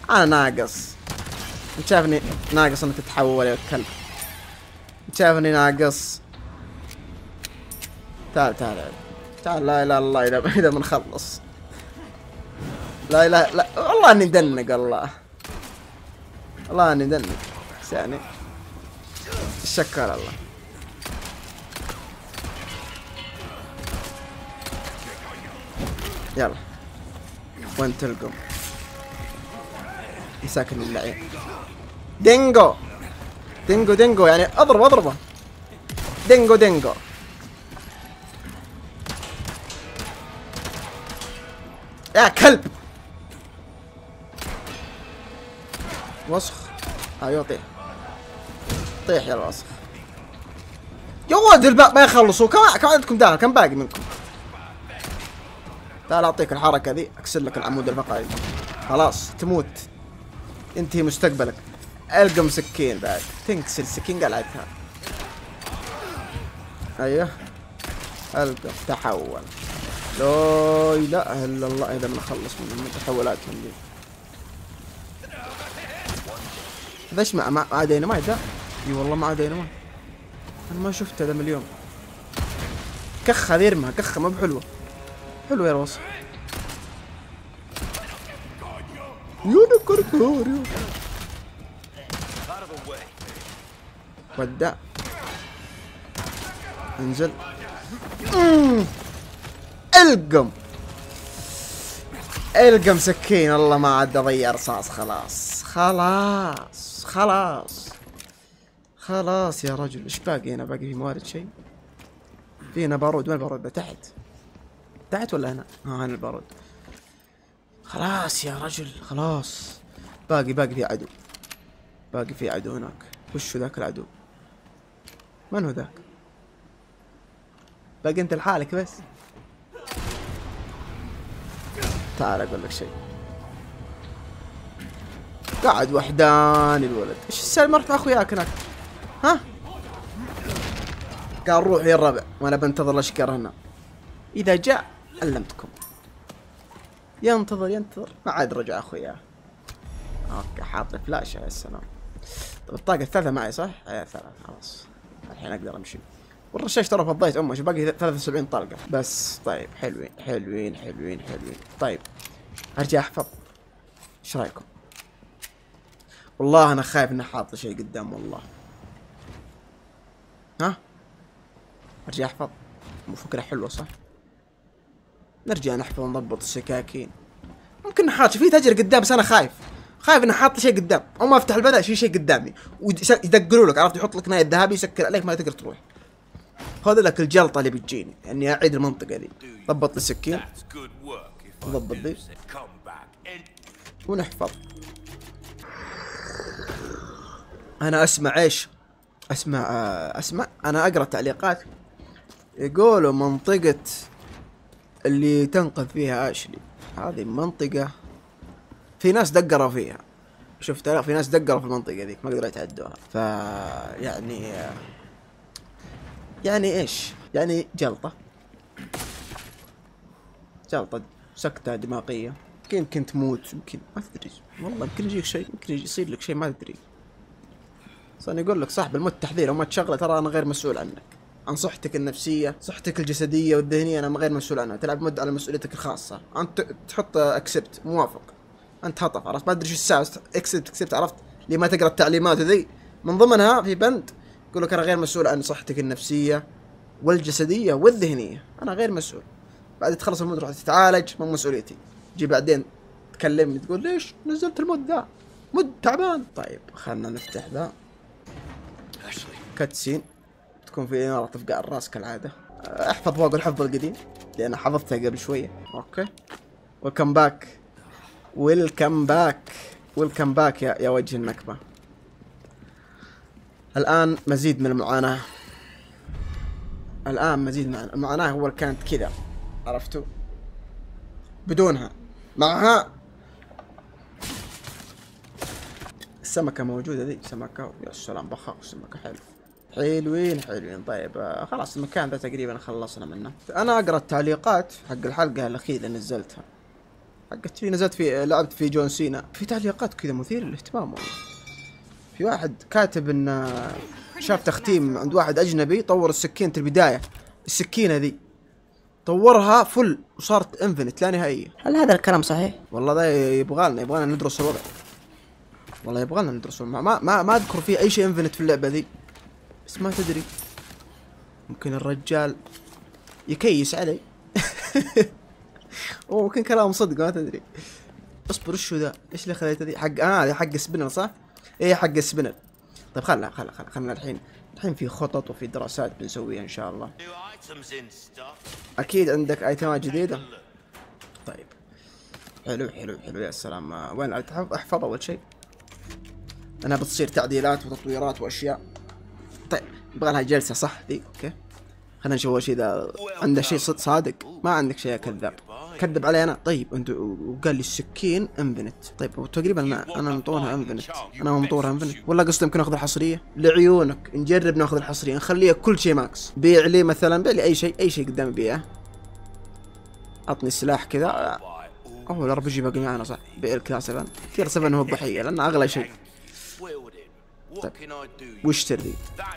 انا ناقص. انت شايفني ناقص انك تتحول يا كلب؟ انت شايفني ناقص؟ تعال تعال تعال. لا اله الا الله. اذا اذا بنخلص. لا اله لا والله اني مدنق. والله والله اني مدنق. بس يعني الشكر الله. يلا وين تلقم؟ مساكن اللعين. دينجو دينجو دينجو يعني اضرب اضربه. دينجو دينجو. يا كلب. وسخ. ايوه طيح طيح يا الوسخ. يا ولد الباقي ما يخلصوا. كم كم عندكم داخل؟ كم باقي منكم؟ تعال اعطيك الحركه ذي اكسر لك العمود الفقري. خلاص تموت. انتهي مستقبلك. القم سكين بعد. تنكسر السكين قلعتها. ايوه القم تحول. لا اله الا الله. اذا بنخلص من تحولاتهم دي. ليش مع مع ديناميت ذا؟ اي والله مع ديناميت. انا ما شفت هذا من اليوم. كخه ذي يرمها كخه ما بحلوه. حلو يا الوصف. يونيكورن. ودع. انزل. مم. القم القم سكين. والله ما عاد اضيع رصاص. خلاص خلاص خلاص خلاص يا رجل. ايش باقي هنا؟ باقي في موارد شيء؟ في هنا بارود. وين البارود؟ تحت تحت ولا هنا؟ ها هنا البارود. خلاص يا رجل خلاص. باقي باقي في عدو. باقي في عدو هناك. وش ذاك العدو؟ من هو ذاك؟ باقي انت لحالك بس. تعال اقول لك شيء. قاعد وحدان الولد. ايش السالفه؟ ما رحت مع اخوياك هناك؟ ها؟ قال روح يا الربع وانا بنتظر الاشكار هنا. اذا جاء علمتكم. ينتظر ينتظر ما عاد رجع اخوياه. اوكي حاط فلاشه. يا سلام. طيب الطاقه الثالثه معي صح؟ اي ثلاث. خلاص الحين اقدر امشي. والرشاش ترى فضيت امه. باقي ثلاثة وسبعين طلقه بس. طيب حلوين حلوين حلوين حلوين. طيب ارجع احفظ. ايش رايكم؟ والله انا خايف اني حاط شيء قدام. والله ها ارجع احفظ. مو فكره حلوه صح؟ نرجع نحفظ ونضبط السكاكين. ممكن نحاط في تاجر قدام بس انا خايف. خايف اني حاط شيء قدام او ما افتح الباب في شيء قدامي ويدقلوا لك. عرفت؟ يحط لك ناية ذهبي يسكر عليك ما تقدر تروح. خذ لك الجلطه اللي بتجيني اني يعني اعيد المنطقه دي. ضبط السكين. ضبط ذي ونحفظ. انا اسمع ايش؟ اسمع آه اسمع انا اقرا التعليقات يقولوا منطقه اللي تنقذ فيها اشلي هذه منطقه في ناس دقروا فيها. شفت؟ لا في ناس دقروا في المنطقه ذيك ما قدروا يتعدوها. ف يعني يعني ايش؟ يعني جلطه جلطه سكته دماغيه. يمكن تموت يمكن ما تدري. والله يمكن يجيك شيء. يمكن يصير لك شيء ما تدري. صار يقول لك صاحب الموت تحذير وما تشغله. ترى انا غير مسؤول عنك. عن صحتك النفسية صحتك الجسدية والذهنية انا غير مسؤول عنها. تلعب مد على مسؤوليتك الخاصة. انت تحط اكسبت موافق. انت هطف. عرفت؟ ما ادري شو الساعة. اكسبت اكسبت. عرفت؟ اللي ما تقرا التعليمات ذي من ضمنها في بند يقول لك انا غير مسؤول عن صحتك النفسية والجسدية والذهنية. انا غير مسؤول. بعد تخلص المود تروح تتعالج من مسؤوليتي. تجي بعدين تكلمني تقول ليش نزلت المود ذا؟ مد تعبان. طيب خلنا نفتح ذا كاتسين تكون في اناره تفقع الراس كالعاده. احفظ فوق الحفظ القديم لان حفظتها قبل شويه. اوكي ويلكم باك. ويلكم باك ويلكم باك يا يا وجه النكبه. الان مزيد من المعاناه. الان مزيد من المعاناه. اول كانت كذا عرفتوا بدونها. معها السمكة موجودة ذي. سمكة يا سلام بخاف. سمكة حلو. حلوين حلوين. طيب آه خلاص المكان ذا تقريبا خلصنا منه. انا اقرا التعليقات حق الحلقة الأخيرة اللي نزلتها. حق حقت لي نزلت في لعبت في جون سينا. في تعليقات كذا مثير للاهتمام والله. في واحد كاتب ان شاف تختيم عند واحد اجنبي طور السكينة البداية، السكينة ذي طورها فل وصارت انفنت لا نهائية. هل هذا الكلام صحيح؟ والله ذا يبغالنا يبغالنا ندرس الوضع. والله يبغالنا ندرس ما ما ما, ما اذكر فيه اي شيء انفنت في اللعبة ذي، بس ما تدري ممكن الرجال يكيس علي. اوه ممكن كلام صدق ما تدري. اصبر وشو ذا؟ ايش اللي خليته ذي؟ حق اه حق سبينر صح؟ ايه حق سبينر. طيب خلنا خلنا خلنا خلنا الحين الحين في خطط وفي دراسات بنسويها ان شاء الله. اكيد عندك ايتمات جديدة. طيب حلو حلو حلو يا سلام. وين احفظ اول شيء؟ انا بتصير تعديلات وتطويرات واشياء. طيب يبغى لها جلسة صح ذي؟ اوكي خلينا نشوف اول شيء اذا عنده شيء صادق. ما عندك شيء يا كذاب، كذب علي انا. طيب انت وقال لي السكين انفنت. طيب وتقريبا انا انا مطورها انفنت، انا مطورها انفنت ولا قصدي يمكن اخذ الحصريه؟ لعيونك نجرب ناخذ الحصريه، نخليها كل شيء ماكس. بيع لي مثلا، بيع لي اي شيء، اي شيء قدامي بيعه. اعطني سلاح كذا. اوه الار بي جي باقي معنا صح. بيع الكلاس سبعة، كثير سبعة هو الضحيه لانه اغلى شيء. طيب وش تري؟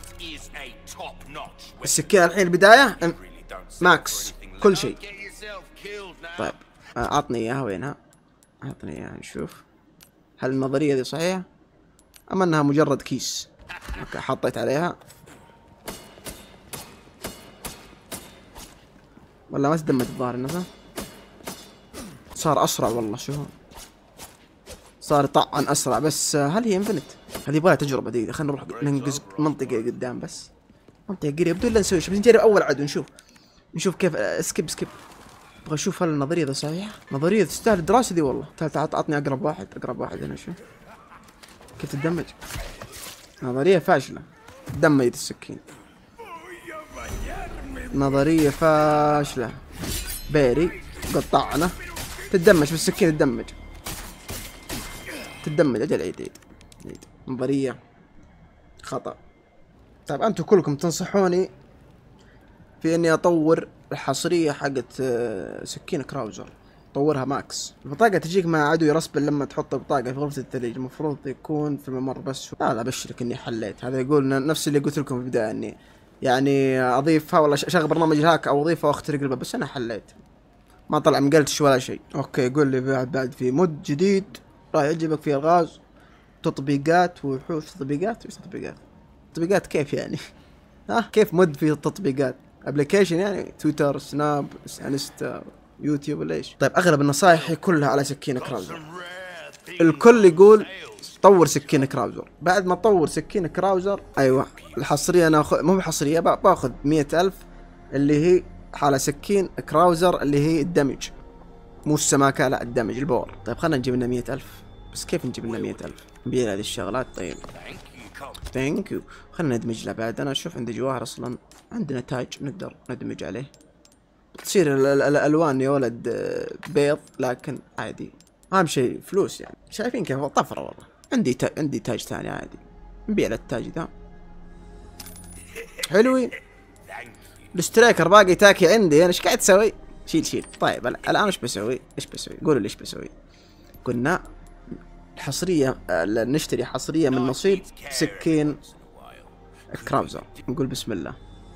السكين الحين البدايه ماكس كل شيء. طيب اعطني اياها. وينها؟ اعطني اياها نشوف هل النظريه دي صحيحه ام انها مجرد كيس. اوكي حطيت عليها ولا ما تدمت الظاهر انها صار اسرع. والله شوف صار طعن اسرع. بس هل هي انفنت؟ هذه يبغى تجربه دقيقه. خلينا نروح ننقز منطقه قدام، بس منطقه قريبه بدون لا نسوي شيء، بس نجرب اول عدو نشوف نشوف كيف. سكيب سكيب. ابغى اشوف هل النظريه ذي صحيحه. نظريه تستاهل الدراسه ذي والله. تعال تعال اعطني اقرب واحد، اقرب واحد هنا. شوف كيف تدمج. نظريه فاشله. دمج السكين. نظريه فاشله. بيري قطعنا. تدمج بالسكين. تدمج تدمج. اجل عيد عيد عيد. نظريه خطأ. طيب انتم كلكم تنصحوني في اني اطور الحصريه حقت سكين كراوزر، طورها ماكس. البطاقه تجيك مع عدو يرسبل لما تحط بطاقه في غرفه الثلج، المفروض يكون في الممر بس. لا لا ابشرك اني حليت. هذا يقول نفس اللي قلت لكم في البدايه، اني يعني اضيفها ولا اشغل برنامج الهاك او اضيفها واخترق الباب، بس انا حليت ما طلع مقلتش ولا شيء. اوكي يقول لي بعد بعد في مود جديد راح يعجبك، في الغاز تطبيقات وحوش. تطبيقات ايش تطبيقات؟ تطبيقات كيف يعني؟ ها كيف مود في التطبيقات؟ ابلكيشن يعني تويتر سناب انستا يوتيوب ولا ايش؟ طيب اغلب النصائح كلها على سكين كراوزر. الكل يقول طور سكين كراوزر. بعد ما تطور سكين كراوزر ايوه الحصريه انا أخ... مو بحصريه، باخذ مية ألف اللي هي حالة سكين كراوزر اللي هي الدمج، مو السماكه لا الدمج الباور. طيب خلينا نجيب لنا مية ألف. بس كيف نجيب لنا مية ألف؟ نبيع هذه الشغلات. طيب ثانك يو. خلنا ندمج له بعد. انا اشوف عندي جواهر اصلا، عندنا تاج نقدر ندمج عليه. تصير الالوان يا ولد بيض لكن عادي، اهم شيء فلوس يعني. شايفين كيف طفره والله. عندي تا... عندي تاج ثاني عادي، نبيع له التاج ذا. حلوين. السترايكر باقي تاكي عندي انا. ايش قاعد تسوي؟ شيل شيل. طيب الان ايش بسوي؟ ايش بسوي؟ قولوا لي ايش بسوي. قلنا الحصريه نشتري حصريه من نصيب سكين كراوزر. نقول بسم الله.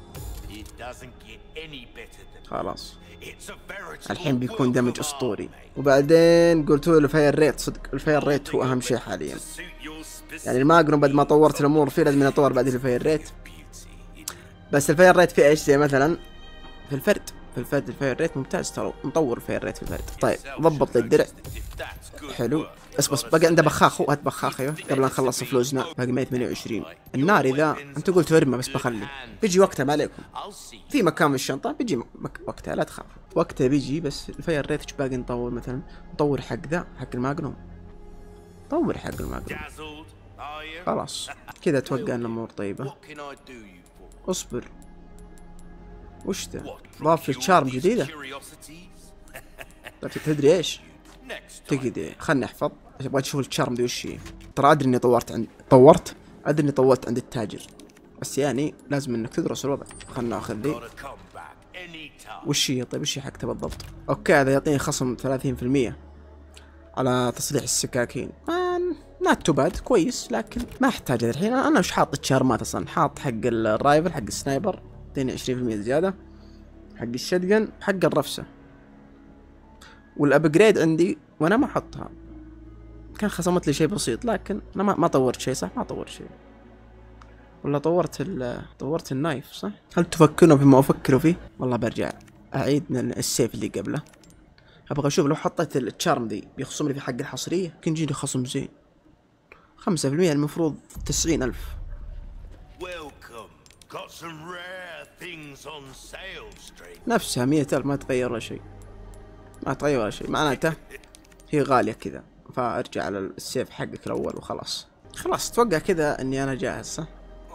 خلاص الحين بيكون دمج اسطوري. وبعدين قلتوا له الفاير ريت. صدق الفاير ريت هو اهم شيء حاليا يعني. الماجنوم بعد ما طورت الامور فيه لازم اطور بعد الفاير ريت. بس الفاير ريت في ايش؟ زي مثلا في الفرد. في الفرد الفاير ريت ممتاز ترى. نطور الفاير ريت في الفرد. طيب ضبط لي الدرع. حلو. بس بس باقي عنده بخاخ. هو هات بخاخ ايوه قبل لا نخلص فلوسنا. باقي مية وثمانية وعشرين. النار اذا انت قلت ارمى بس بخلي بيجي وقتها ما عليكم. في مكان من الشنطه بيجي مك... وقتها لا تخاف. وقتها بيجي. بس الفاير ريت ايش باقي نطور؟ مثلا نطور حق ذا حق الماجنوم. طور حق الماجنوم. خلاص كذا اتوقع ان الامور طيبه. اصبر وش ذا؟ ضاف لي تشارم جديده. تدري ايش؟ تقدر خلني احفظ. ابغى تشوف التشارم دي وش هي. ترى ادري اني طورت عند طورت ادري اني طورت عند التاجر، بس يعني لازم انك تدرس الوضع. خلنا ناخذ ذي. وش هي؟ طيب وش هي حقتها بالضبط؟ اوكي هذا يعطيني خصم ثلاثين في المية على تصليح السكاكين. نات تو باد كويس، لكن ما احتاج الحين. انا مش حاط الشارمات اصلا، حاط حق الرايفل، حق السنايبر اعطيني عشرين بالمية زياده، حق الشتجن، حق الرفسه، والابجريد عندي وانا ما احطها. كان خصمت لي شيء بسيط، لكن انا ما, ما طورت شيء. صح ما طورت شيء، ولا طورت ال طورت النايف صح؟ هل تفكرون بما افكر فيه؟ والله برجع اعيد من السيف اللي قبله. ابغى اشوف لو حطيت التشارم دي بيخصم لي في حق الحصريه، يمكن يجيني خصم زين. خمسة بالمية المفروض تسعين ألف. نفسها مية ألف، ما تغير ولا شيء، ما تغير ولا شيء. معناته هي غالية كذا، فارجع على السيف حقك الأول وخلاص. خلاص اتوقع كذا اني انا جاهز صح؟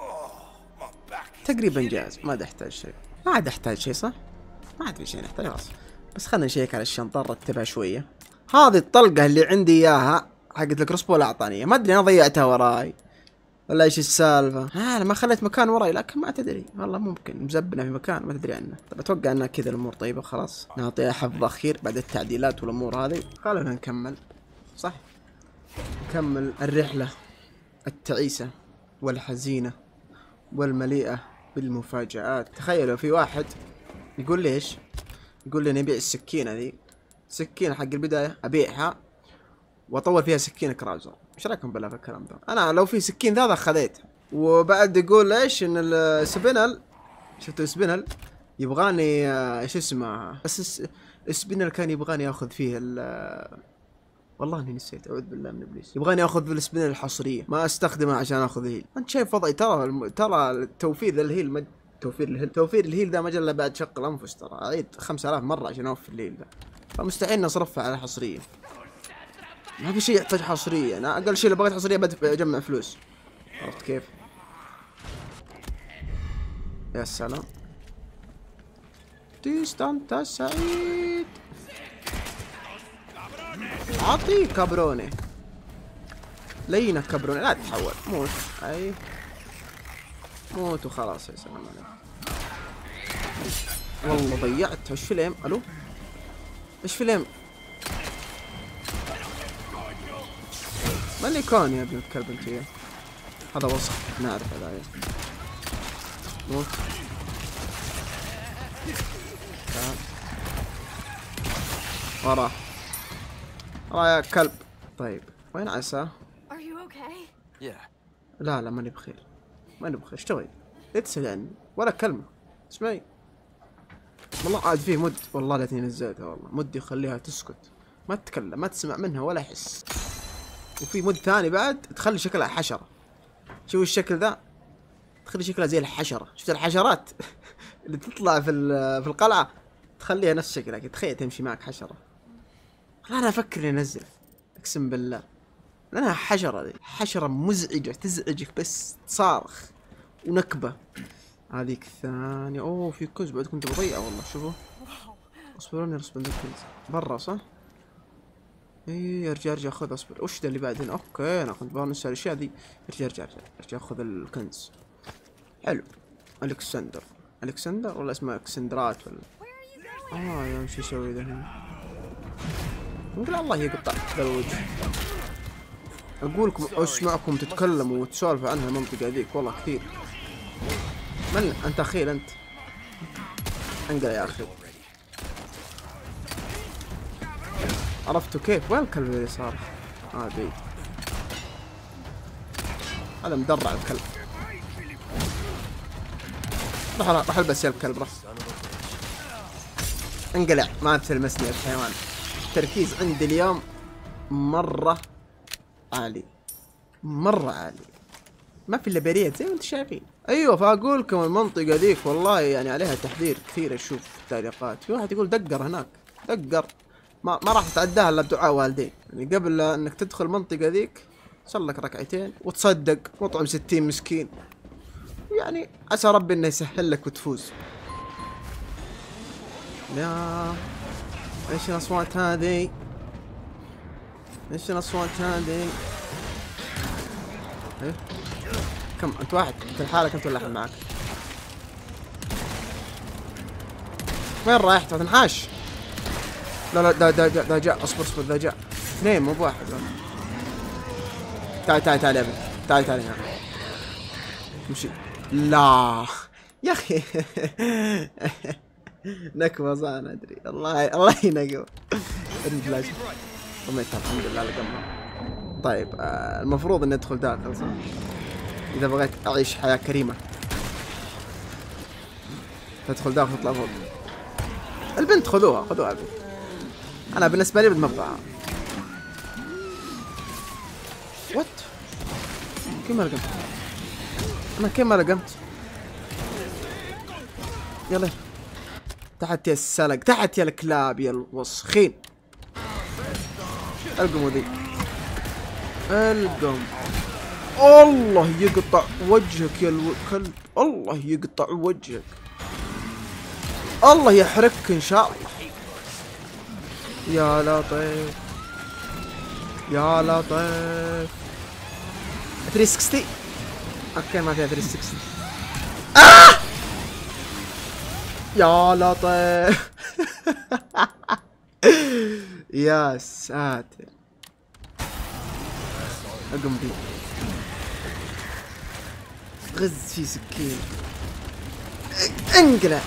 تقريبا جاهز، ما عاد احتاج شيء، ما عاد احتاج شيء صح؟ ما عاد في شيء نحتاج خلاص. بس خلنا نشيك على الشنطة نرتبها شوية. هذه الطلقة اللي عندي اياها حقت الكروسبول اعطاني، ما ادري انا ضيعتها وراي ولا ايش السالفة. آه انا ما خليت مكان وراي، لكن ما تدري والله، ممكن مزبنة في مكان ما تدري عنه. طب اتوقع انها كذا الامور طيبة خلاص، نعطيها حفظ اخير بعد التعديلات والامور هذه. خلونا نكمل صح؟ نكمل الرحلة التعيسة والحزينة والمليئة بالمفاجآت. تخيلوا في واحد يقول لي ايش؟ يقول لي نبيع السكينة ذي، سكينة حق البداية ابيعها واطور فيها سكينة كراوزر. ايش رايكم بالله في الكلام ده؟ انا لو في سكين ذا خذيتها. وبعد يقول ايش ان السبينل، شفتوا السبينل يبغاني ايش اسمه، بس السبينل كان يبغاني ياخذ فيه ال والله اني نسيت، اعوذ بالله من ابليس. يبغاني اخذ السبينل الحصريه، ما استخدمها عشان اخذ هيل. انت شايف وضعي؟ ترى الم... ترى التوفير للهيل مد... توفير الهيل توفير الهيل ذا مجله بعد شق الانفس. ترى اعيد خمسة آلاف مره عشان اوفر الهيل ذا، فمستحيل نصرفها على حصريه. ما في شيء يحتاج حصريه، انا اقل شيء لو بغيت حصريه بدفع اجمع فلوس. عرفت كيف؟ يا سلام، تيستانت سعيد، اعطيه كابروني، لينا كابروني، لا تتحول، موت. اي موت وخلاص. يا سلام عليك، والله ضيعت. ايش فيلم؟ الو ايش فيلم؟ ماني كون يا ابن الكلب انت. هذا وسخ نعرف هذا. موت. تعال وراه وراه يا كلب. طيب وين عسى؟ لا لا ماني بخير، ماني بخير. ايش تبغي؟ لا تسأل عني ولا كلمة. اسمعي والله عاد فيه مد، والله لا نزلتها والله. مد يخليها تسكت، ما تتكلم، ما تسمع منها ولا حس. وفي مد ثاني بعد تخلي شكلها حشرة. شوف الشكل ذا، تخلي شكلها زي الحشرة. شفت الحشرات اللي تطلع في في القلعة، تخليها نفس شكلها. تخيل تمشي معك حشرة. انا افكر اني انزل، اقسم بالله لانها حشرة ذي، حشرة مزعجة تزعجك بس تصارخ ونكبة. هذيك الثانية. اوه في كنز بعد كنت بضيعه والله. شوفوا اصبروني اصبر الكنز برا صح؟ اي ارجع ارجع اخذ. اصبر وش ذا اللي بعد هنا؟ اوكي انا كنت بنسى الاشياء ذي. ارجع ارجع ارجع ارجع اخذ الكنز. حلو. الكسندر، الكسندر ولا اسمه اكسندرات ولا اه يا وش يسوي ذا هنا؟ نقول الله يقطع ذا الوجه. اقولكم اسمعكم تتكلموا وتسولفوا عنها المنطقة ذيك والله كثير. من انت اخيل انت؟ انقل يا اخي. عرفتوا كيف؟ وين الكلب اللي صار؟ اه بعيد، هذا مدرع الكلب. راح راح البس يا الكلب. راح انقلع، ما تلمسني الحيوان. التركيز عندي اليوم مرة عالي، مرة عالي، ما في الا بريد زي ما انتم شايفين. ايوه فاقول لكم المنطقة ذيك والله يعني عليها تحذير كثير. اشوف في التعليقات في واحد يقول دقر هناك، دقر ما ما راح تتعداها الا بدعاء والدين. يعني قبل انك تدخل المنطقة ذيك صل لك ركعتين وتصدق واطعم ستين مسكين، يعني عسى ربي انه يسهل لك وتفوز. يا ايش الاصوات هذه؟ ايش الاصوات هذه؟ ايه كم انت واحد؟ انت لحالك انت ولا احد معك؟ وين رايح؟ تنحاش؟ لا لا دا دا دا جاء. اصبر اصبر ذا جاء. اثنين مو بواحد. تعال تعال تعال يا ابني، تعال تعال هنا. امشي. لا يا اخي. نكبة صح انا ادري. الله الله ينقب. الفلاش رميتها الحمد لله على قمة. طيب آه المفروض اني ادخل داخل صح؟ اذا بغيت اعيش حياة كريمة تدخل داخل تطلع فوق. البنت خذوها خذوها البنت. انا بالنسبة لي ما ابغاها. وات؟ كيف ما لقمت؟ انا كيف ما لقمت؟ يلا تحت يا السلق، تحت يا الكلاب يا الوسخين. القموا ذي القم. الله يقطع وجهك يا الكلب، الله يقطع وجهك، الله يحرقك ان شاء الله. يا لطيف يا لطيف. ثلاثمية وستين اوكي ما فيها ثلاثمية وستين. آه! يا لطيف. يا ساتر. اقم بي غز في سكين انقلع.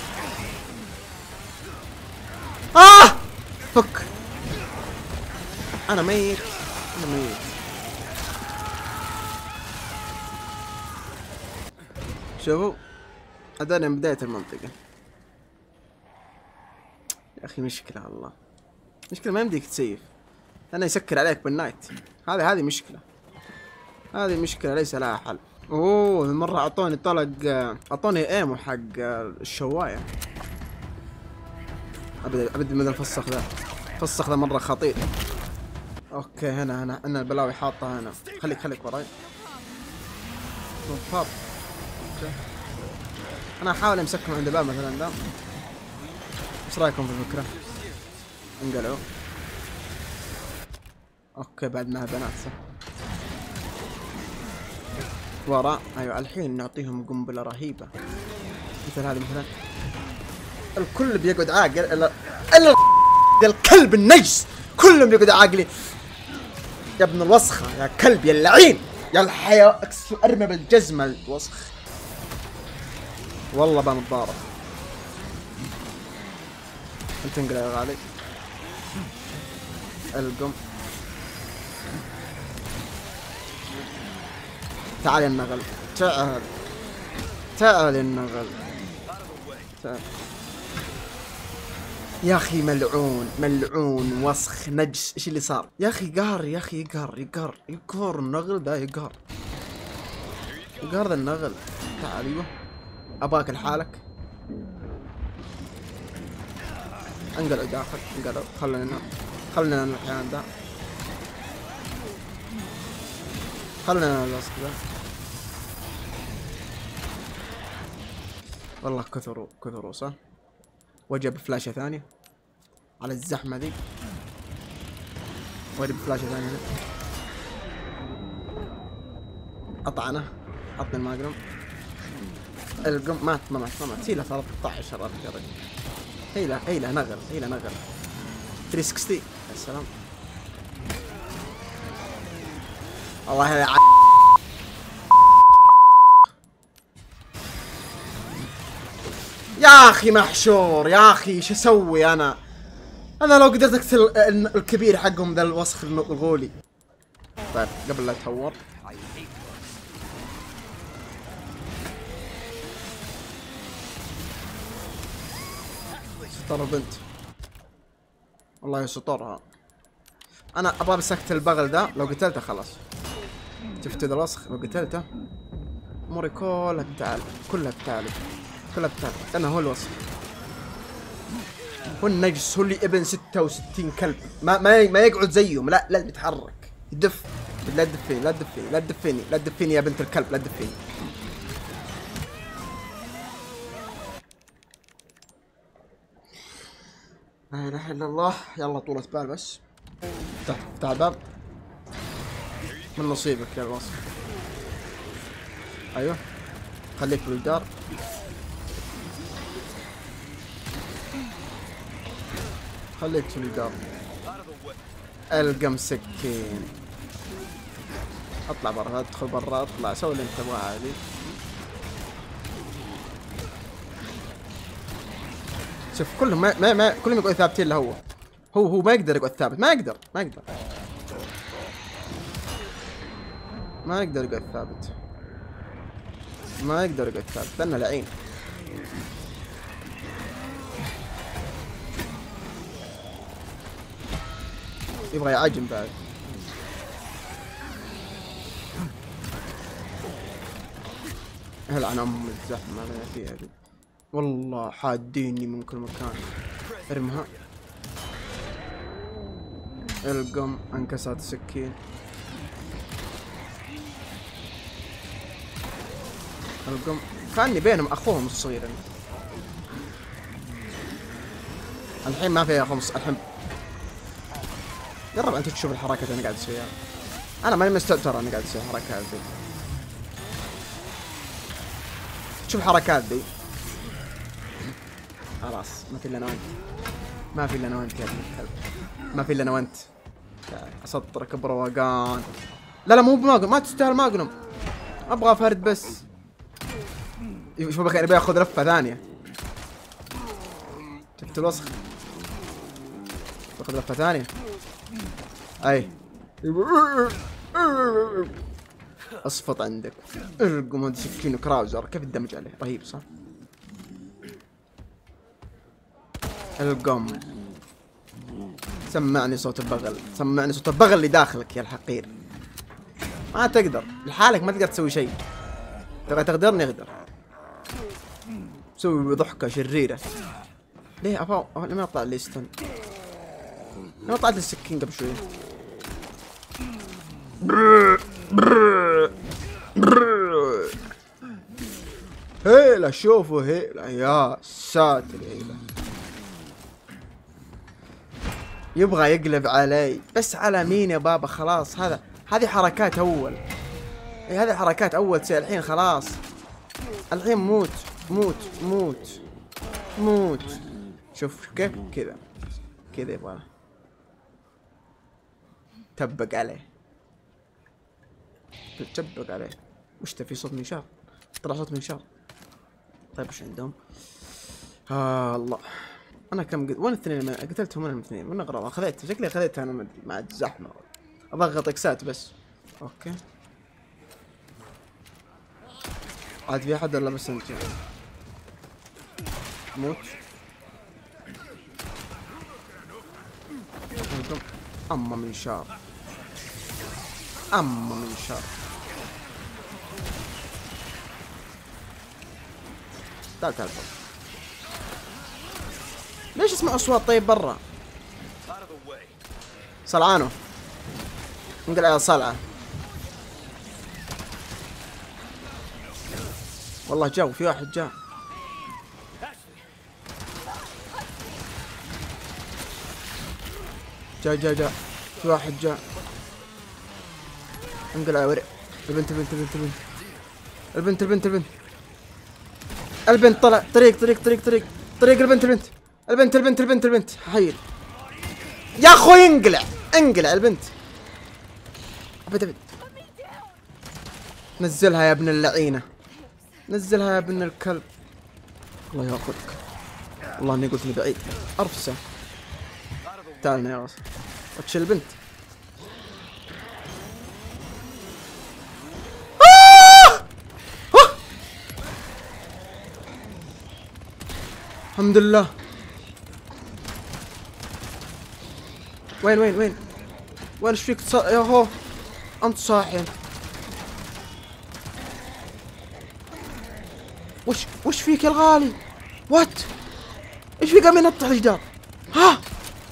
آه فك. انا ميت انا ميت. شوفوا هذول من بداية المنطقة. يا اخي مشكلة والله، مشكلة ما يمديك تسيف، انا يسكر عليك بالنايت. هذه هذه مشكلة، هذه مشكلة ليس لها حل. اوه مرة اعطوني طلق، اعطوني ايمو حق الشواية. ابدا ابدا من الفسخ ذا، الفسخ ذا مرة خطير. اوكي هنا هنا انا البلاوي حاطة هنا. خليك خليك وراي. اوكي انا احاول امسكهم عند الباب مثلا ذا. ايش رايكم في الفكرة؟ انقلعوا. اوكي بعد ما بنات صح. وراء ايوه الحين نعطيهم قنبلة رهيبة مثل هذه مثلا. الكل بيقعد عاقل الا الا الكلب النجس، كلهم بيقعدوا عاقلين. يا ابن الوسخة يا كلب يا اللعين يا الحياة اكسو ارمي بالجزمة الوسخ. والله بنتضارب. انت انقلع يا غالي. القم. تعال يا النغل، تعال تعال يا النغل تعال. يا اخي ملعون ملعون وسخ نجس. ايش اللي صار يا اخي؟ قهر يا اخي، يقهر يقهر يقهر النغل ذا، يقهر يقهر ذا النغل. تعال ايوه اباك لحالك. انقلعوا داخل انقلعوا. خلنا خلنا الحيوان ذا، خلنا الوسخ ذا. والله كثروا كثروا صح. وجب فلاشة ثانية على الزحمة ذي. وجب فلاشة ثانية. أطعنه. عطني الماجنوم. القم مات ما مات ما مات. هيله ثلاثة عشر ألف يا رجل. هيله هيله نغل هيله نغل. ثلاثمية وستين يا سلام. الله يا يا اخي محشور يا اخي. شو اسوي انا؟ انا لو قدرت اقتل الكبير حقهم ذا الوسخ الغولي. طيب قبل لا يتهور ستر البنت، والله يسترها. انا ابغى بس اقتل البغل ذا. لو قتلته خلاص. شفت ذا الوسخ؟ لو قتلته اموري كلها بتعالج، كلها بتعالج كلها بتعالج. انا هو الوسخ، هو النجس، هو اللي ابن ستة وستين كلب. ما ما ما يقعد زيهم. لا لازم يتحرك يدف. لا تدفيني لا تدفيني لا تدفيني لا تدفيني يا بنت الكلب لا تدفيني. لا اله الا الله. يلا طولة بال بس. افتح افتح الباب. من نصيبك يا الوسخ. ايوه خليك بالجدار. خليك في الجدار. القم سكين. اطلع برا، ادخل برا، اطلع، سوي اللي انت تبغاه عادي. شوف كلهم ما ما, ما كلهم يقعدوا ثابتين الا هو. هو هو ما يقدر يقعد ثابت، ما يقدر ما يقدر ما يقدر يقعد ثابت ما يقدر يقعد ثابت لانه لعين. يبغى يعجن بعد. هلعن ام الزحمه اللي فيها دي والله، حاديني من كل مكان. ارمها. القم انكسرت السكين. القم كأني بينهم اخوهم الصغير. الحين ما في خمس. الحين جرب انت تشوف الحركات اللي انا قاعد اسويها. انا ماني مستوعب ترى انا قاعد اسوي الحركات دي. شوف الحركات دي. خلاص ما في الا انا وانت. ما في الا انا وانت يا ابن الكلب. ما في الا انا وانت. اسطرك بروقان. لا لا مو بماجنوم، ما تستاهل ماجنوم. ابغى فرد بس. شوف بخير بياخذ لفه ثانيه. شفت الوسخ؟ باخذ لفه ثانيه. اي اصفط عندك. ارقم هذا سكين وكراوزر. كيف الدمج عليه رهيب صح؟ القم سمعني صوت البغل. سمعني صوت البغل اللي داخلك يا الحقير. ما تقدر لحالك، ما تقدر تسوي شيء. تبغى تقدرني اقدر. سوي ضحكة شريرة. ليه ابغى لما اطلع لي ستن؟ لما طلعت السكين قبل شوي. هيلا شوفوا هيلا يا ساتر. هيلا يبغى يقلب علي، بس على مين يا بابا؟ خلاص هذا هذه حركات اول. إيه هذه حركات اول تصير. الحين خلاص الحين موت موت موت موت. شوف كيف كذا كذا يبغى تبق عليه. تبق عليه. وش في صوت منشار؟ طلع صوت منشار. طيب وش عندهم؟ آه الله. انا كم قد... وين الاثنين اللي قتلتهم؟ انا الاثنين من اغراض خذيت. شكلي خذيت انا مع الزحمه. اضغط اكسات بس. اوكي عاد في احد ولا بس انت؟ موت. اما منشار اما منشار. تعال تعال. ليش اسمع اصوات طيب برا؟ صلعانو انقل على صلعه. والله جو في واحد جاء. جاء جاء جاء في واحد جاء. انقل على ورق. البنت البنت البنت البنت البنت البنت البنت البنت طلع. طريق طريق طريق طريق طريق البنت البنت البنت البنت البنت البنت حيل يا اخوي. انقلع انقلع البنت. ابد ابد. نزلها يا ابن اللعينه. نزلها يا ابن الكلب. الله ياخذك. والله اني قلت لي بعيد. ارفسه. تعالنا يا راس. وتش البنت. الحمد لله. وين وين وين وين ايش فيك تص... يا هو انت صاحي. وش وش فيك يا الغالي؟ وات ايش فيك؟ قام ينط على الجدار. ها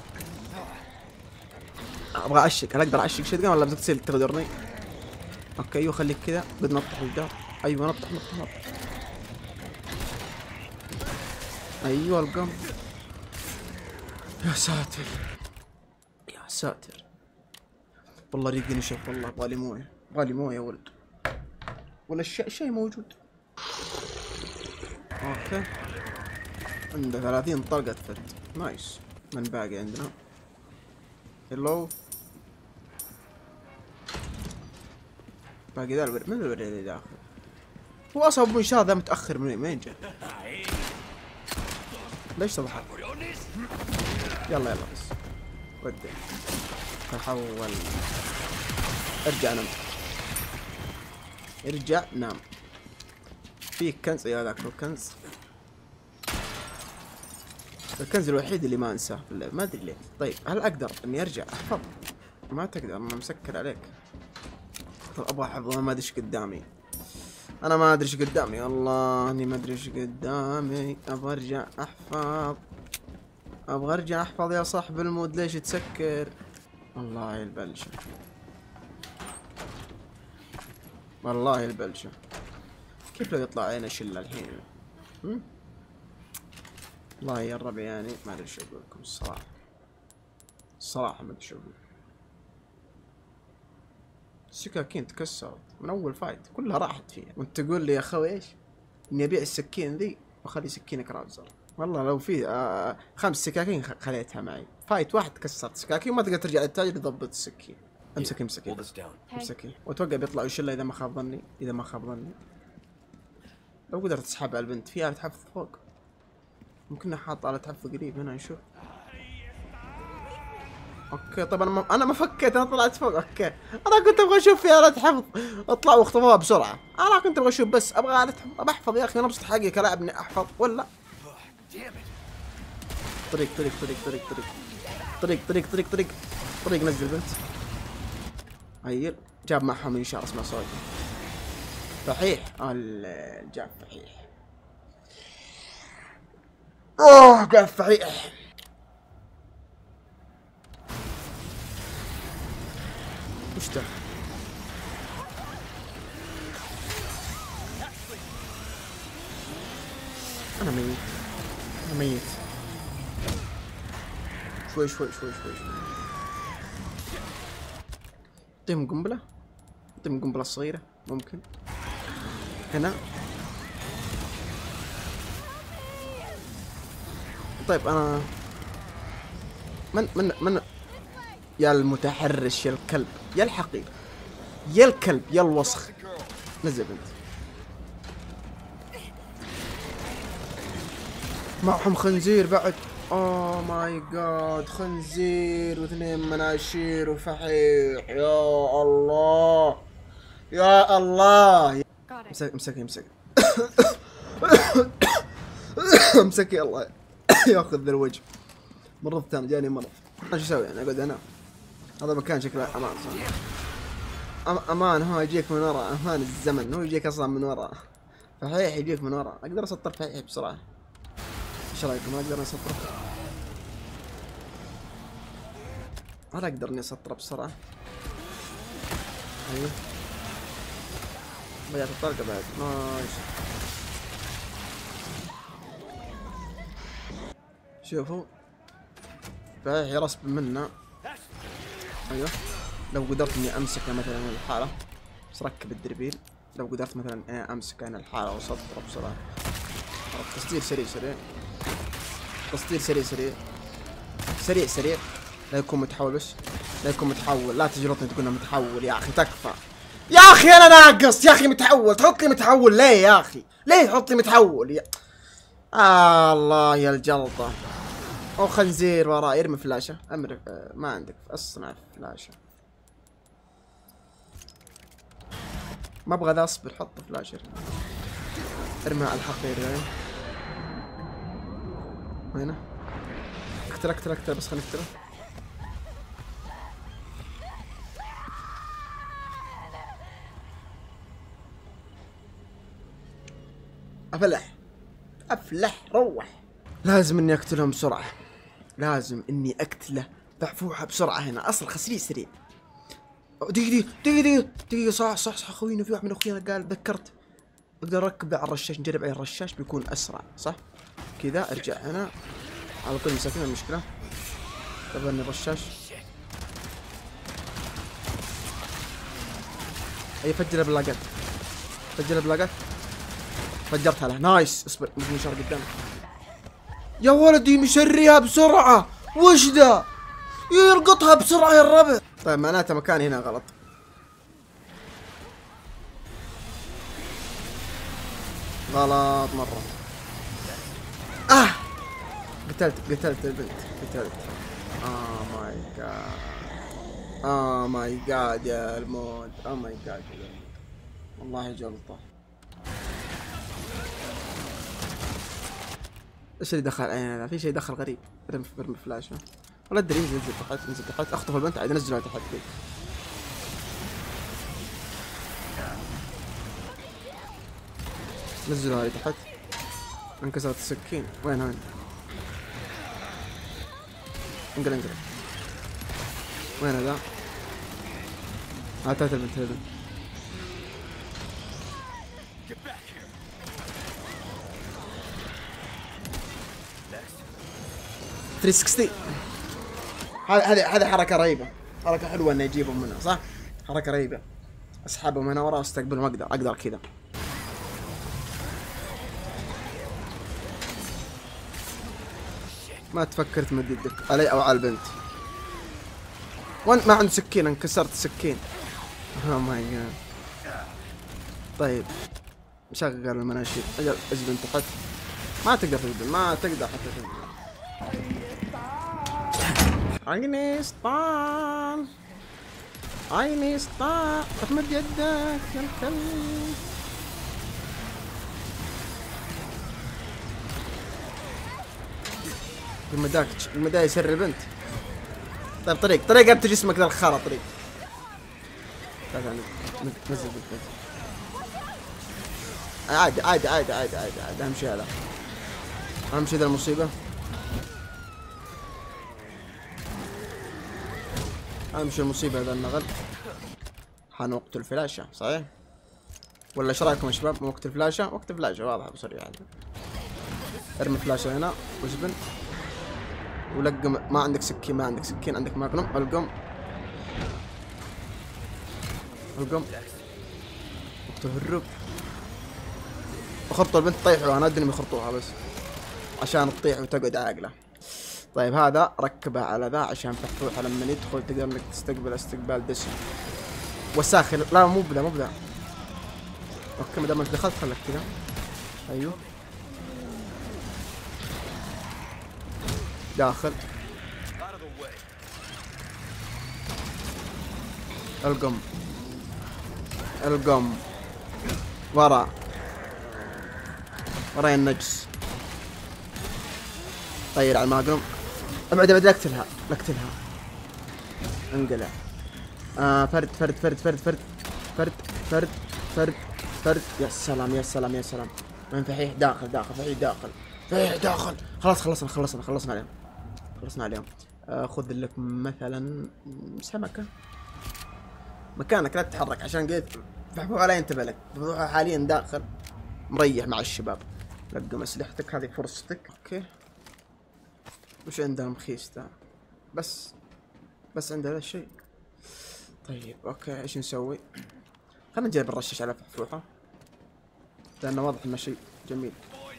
ابغى اعشق. هل اقدر اعشق شيء ولا بدك تصير تغدرني؟ اوكي ايوه خليك كذا. قد نط على الجدار. ايوه نط نط نط. ايوه القم. يا ساتر يا ساتر. والله ريقي نشف. والله ابغالي مويه. ابغالي مويه يا ولد. ولا الشيء الشيء موجود. اوكي عنده ثلاثين طلقة فت. نايس. من باقي عندنا؟ هلو باقي ذا الورد، من الورد اللي داخل؟ هو اصلا ابو منشار ذا متاخر من وين جاء؟ ليش تضحك؟ يلا يلا بس ودي تحول. ارجع نام، ارجع نام. في كنز، يا ذاك الكنز، الكنز الوحيد اللي ما انساه في اللعبة، ما ادري ليه. طيب هل اقدر اني ارجع احفظ؟ ما تقدر، انا مسكر عليك. طب ابغى احفظ، انا ما ادري ايش قدامي، انا ما ادري ايش قدامي، والله اني ما ادري ايش قدامي. ابغى ارجع احفظ، ابغى ارجع احفظ يا صاحب المود. ليش تسكر؟ والله البلشة، والله البلشة. كيف لو يطلع عينه شلة الحين؟ هم؟ الله يا الربع، يعني ما ادري ايش اقول لكم الصراحة، الصراحة ما ادري ايش اقول. السكاكين تكسرت من اول فايت، كلها راحت فيها، وانت تقول لي يا اخوي ايش؟ اني ابيع السكين ذي واخلي سكينة كراوزر. والله لو في آه خمس سكاكين خليتها معي، فايت واحد كسرت سكاكين، ما تقدر ترجع للتاجر يضبط السكين. امسك امسك امسكي، واتوقع بيطلع يشله اذا ما خاب ظني، اذا ما خاب ظني. لو قدرت تسحب على البنت، في آلة حفظ فوق، ممكن حاط آلة حفظ قريب هنا نشوف. اوكي طيب انا ما انا ما فكيت، انا طلعت فوق. اوكي انا كنت ابغى اشوف في آلة حفظ، اطلعوا واختفوها بسرعة. انا كنت ابغى اشوف بس، ابغى آلة حفظ، ابى احفظ يا اخي. انا ابسط حقي كلاعب اني احفظ ولا طريق طريق طريق طريق طريق طريق طريق طريق طريق طريق نزل البنت. هيل جاب معها منشار اسمه صوت فحيح. ال جاب فحيح، اوه جاب فحيح. وش ده؟ انا ميت، انا ميت. شوي شوي شوي شوي شوي. اعطيهم قنبلة، اعطيهم قنبلة صغيرة ممكن هنا. طيب انا من من من يا المتحرش، يا الكلب، يا الحقير، يا الكلب، يا الوسخ. نزل بنت. معهم خنزير بعد. اوه ماي جاد، خنزير واثنين مناشير وفحيح. يا الله يا الله. امسك امسك امسك امسك يلا. ياخذ ذا الوجه. مرض ثاني جاني مرض. ايش اسوي انا؟ اقعد انام؟ هذا مكان شكله امان صح؟ أم امان. هو يجيك من وراء، امان الزمن، هو يجيك اصلا من وراء. فحيح يجيك من وراء. اقدر اسطر فحيح بسرعه؟ ايش رايكم؟ ما اقدر اسطره؟ هل اقدر اني اسطره بسرعه؟ ايوه ضيعت الطلقه بعد. نايس. شوفوا فحيح يرسب منا. ايوه لو قدرت اني امسكه مثلا من الحاله، بس ركب الدربيل. لو قدرت مثلا امسك انا الحاله واسطره بسرعه. تصدير سريع سريع، تصدير سريع سريع سريع سريع. لا يكون متحول، بس لا يكون متحول. لا تجرطني تقول متحول يا اخي، تكفى يا اخي. انا ناقص يا اخي متحول. تحط لي متحول ليه يا اخي؟ ليه تحط لي متحول يا آه الله يا الجلطه. او خنزير وراء. ارمي فلاشه. امر آه ما عندك، اصنع فلاشه. ما ابغى ذا اصبر. حط فلاشه، ارمي على الحقير هنا. اقتل اقتل اقتل بس خلينا نقتله. افلح افلح روح. لازم اني اقتلهم بسرعة، لازم اني اقتله بحفوحة بسرعة. هنا اصلا خسري سريع. دقيقة دقيقة دقيقة دقيقة. صح صح صح خوينا، في واحد من اخوينا قال ذكرت اقدر اركب على الرشاش، نجرب على الرشاش بيكون اسرع صح؟ كذا ارجع هنا على طول مساكين. المشكلة كبرني الرشاش. اي فجر البلاقات، فجر البلاقات. فجرتها له. نايس. اصبر منشار قدامك يا ولدي. مشريها بسرعة. وش ذا؟ يلقطها بسرعة يا الربع. طيب معناته مكاني هنا غلط. غلط مرة. اه قتلت قتلت البنت قتلت. اه ماي جاد اه ماي جاد يا الموت. اه ماي جاد يا الموت. والله جلطة. ايش اللي دخل عيني؟ في شيء دخل غريب. برمي برمي فلاشة ولا ادري. انزل انزل تحت انزل تحت. اخطف البنت عاد انزلها تحت كذا. نزلوا هاي تحت. انكسرت السكين. وين هاي؟ انقل انقل. وين هذا؟ هاتات البنت البنت. ثلاثمية وستين. هذا هذا هذا حركة رهيبة. حركة حلوة انه يجيبهم منها صح؟ حركة رهيبة. اسحبهم هنا ورا واستقبلهم. اقدر اقدر كذا. ما تفكر تمد يدك علي او على البنت. وين ما عنده سكين. انكسرت السكين. اوه ماي جاد. طيب شغل المناشير. اجل اجل انت تحت. ما تقدر تقدر ما تقدر حتى تقدر. عيني سطان عيني سطان. تمد يدك يا الكلب. المداك المدا يسر البنت. طيب طريق طريق انت جسمك ذا الخرا طريق. لا لا نزل البنت. عادي عادي عادي عادي عادي عادي. اهم شيء هذا. اهم شيء ذا المصيبة. اهم شيء المصيبة هذا النغل. حان وقت الفلاشة صحيح؟ ولا ايش رايكم يا شباب؟ وقت الفلاشة؟ وقت الفلاشة واضحة بصريحة يعني. ارمي فلاشة هنا وزبن. ولقم. ما عندك سكين ما عندك سكين عندك ماكنوم. القم القم. وقت الهروب. خرطوا البنت طيحوا. انا ادري انهم يخرطوها بس عشان تطيح وتقعد عاقلة. طيب هذا ركبها على ذا عشان فحفوحة لما يدخل تقدر انك تستقبل استقبال دسم. وساخ. لا مو بذا مو بذا. اوكي ما دام انت دخلت خلك كذا. ايوه داخل. القم القم ورا وراي النجس. طير على الماجنوم. ابعد ابعد. لا اقتلها لا اقتلها. انقلع. آه فرد فرد فرد فرد فرد فرد فرد فرد فرد. يا سلام يا سلام يا سلام. وين فحيح؟ داخل داخل فحيح داخل فحيح داخل. خلاص خلصنا خلصنا خلصنا عليهم خلصنا عليهم. آه خذ لك مثلا سمكة. مكانك لا تتحرك عشان قلت فحفوحة لا ينتبه لك. فحفوحة حاليا داخل مريح مع الشباب. لقم اسلحتك هذه فرصتك. اوكي وش عندنا مخيس ده؟ بس بس عندنا هذا الشيء. طيب اوكي ايش نسوي؟ خلينا نجرب نرشش على فحفوحة لانه واضح انه شيء جميل.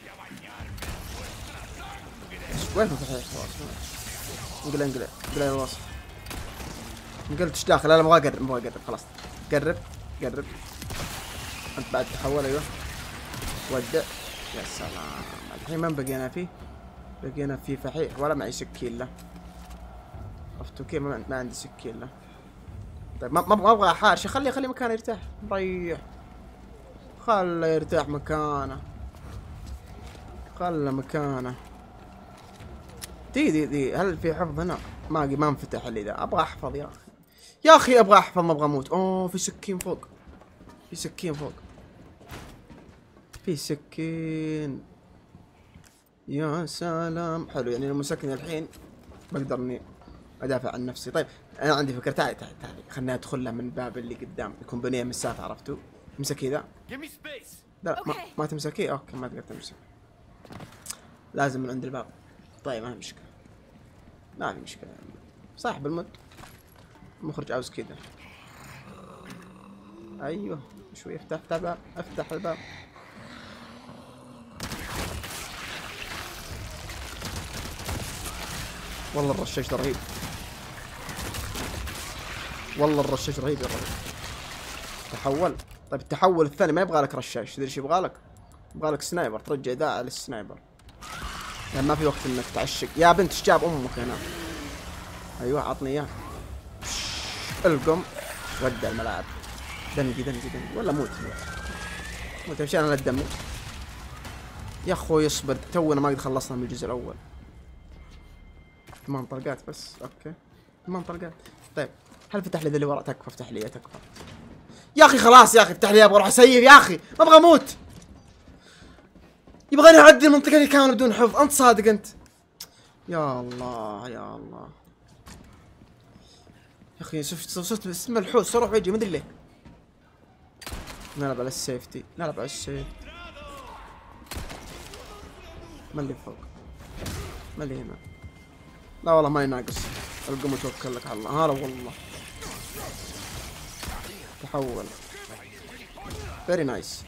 وين فحيح؟ انقلع انقلع انقلع يا الوصف. انقلت ايش داخل؟ انا ابغى اقرب ابغى اقرب خلاص. قرب قرب. انت بعد تحول. ايوه ودع. يا سلام. الحين من بقينا فيه؟ بقينا فيه فحيح ولا معي سكين له. عرفتوا كيف؟ ما عندي سكين له. طيب ما ما ابغى حارشه. خليه خليه مكانه يرتاح. مريح. خله يرتاح مكانه. خله مكانه. دي دي دي هل في حفظ هنا؟ ما ما انفتح لي ذا. ابغى احفظ يا اخي يا اخي ابغى احفظ ما ابغى اموت. اوه في سكين فوق. في سكين فوق. في سكين. يا سلام حلو. يعني لما سكني الحين بقدر اني ادافع عن نفسي. طيب انا عندي فكره. تعالي تعالي تعالي خلينا ندخل له من الباب اللي قدام يكون بنيه مسافه. عرفتوا؟ امسكي ذا. لا ما, ما تمسكيه. اوكي ما تقدر تمسك. لازم من عند الباب. طيب ما في مشكله ما في مشكله. صاحب المد المخرج عاوز كذا. ايوه شوي. افتح افتح الباب. افتح الباب. والله الرشاش رهيب. والله الرشاش رهيب يا رجل. تحول. طيب التحول الثاني ما يبغى لك رشاش. تدري ايش يبغى لك؟ يبغالك سنايبر ترجع داعي للسنايبر، يعني ما في وقت انك تعشق يا بنت. ايش جاب امك هنا؟ ايوه عطني اياه. القم ودع الملاعب. دنقي دنقي دنقي ولا موت موت مشان انا الدم يا اخوي. اصبر تونا ما قد خلصنا من الجزء الاول. ثمان طلقات بس. اوكي ثمان طلقات. طيب هل فتح لي ذا اللي ورا؟ تكفى افتح لي تكفى يا اخي خلاص يا اخي افتح لي ابغى اروح اسير يا اخي ما ابغى اموت. يبغاني اعدي المنطقه دي كامله بدون حفظ. انت صادق انت؟ يا الله يا الله يا اخي شفت صرت بس ملحوس اروح واجي ما ادري ليه. نلعب على السيفتي نلعب على السيف. ما اللي فوق ما اللي هنا. لا والله ما يناقص. القم توكل لك على الله. هلا والله تحول فيري نايس.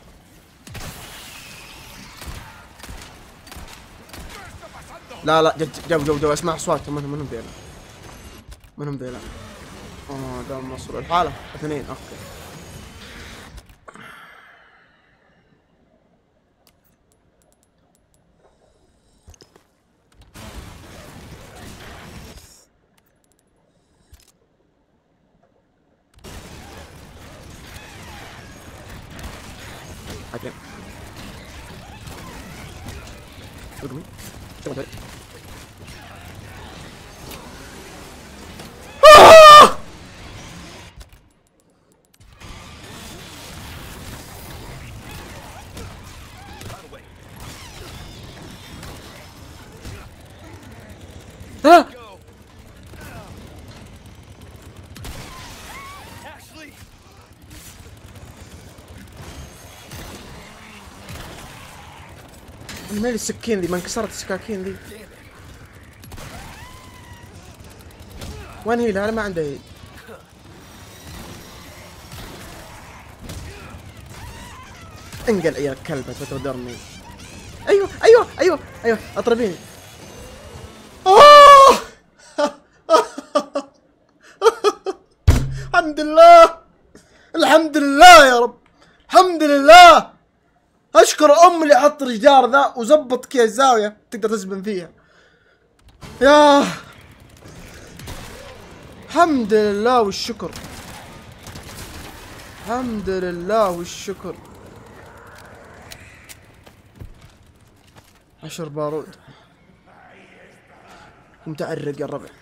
لا لا جو جو جو اسمع اصواتهم. منهم منهم ذيلا منهم ذيلا. اه ده مصر الحالة اثنين. اوكي حكيم رقمي تبغى ها انا مالي السكين ذي ما انكسرت السكاكين ذي. وين هي؟ لا ما عنده هي. انقل يا كلبة وتودرني. ايوه ايوه ايوه ايوه اطربيني. اوه الحمد لله الحمد لله يا رب الحمد لله. اشكر ام اللي حط الجدار ذا وزبط كذا الزاويه تقدر تزبن فيها. يا الحمد لله والشكر الحمد لله والشكر. عشر بارود. قمت اعرق يا الربع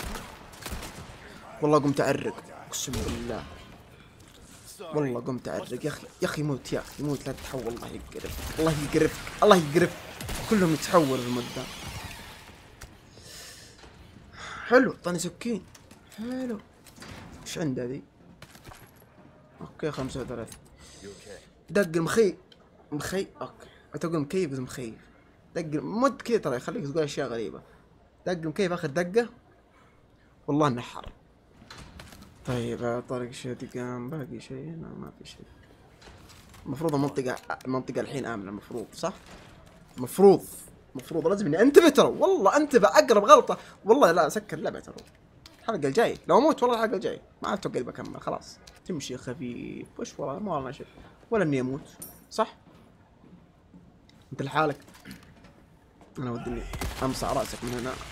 والله قمت اعرق اقسم بالله والله قمت اعرق يا اخي يا اخي موت يا اخي موت لا تتحول. الله يقرف الله يقرفك الله يقرفك كلهم يتحولوا المدة. حلو اعطاني سكين حلو. ايش عنده ذي؟ اوكي خمسة وثلاثين. دق المخي مخي اوكي تقول مكيف بس مخيف. دق مد كذا ترى يخليك تقول اشياء غريبة. دق المكيف اخر دقة والله نحر. طيب طارق شتقام باقي شيء هنا ما في شيء. المفروض المنطقة المنطقة الحين آمنة المفروض صح؟ مفروض مفروض لازم اني انتبه ترى والله انتبه. اقرب غلطة والله لا سكر اللعبة ترى. الحلقة الجاي لو اموت والله الحلقة الجاي ما اتوقع بكمل خلاص. تمشي خفيف وش والله ما والله شيء ولا اني اموت صح؟ انت لحالك. انا ودني امسح راسك من هنا.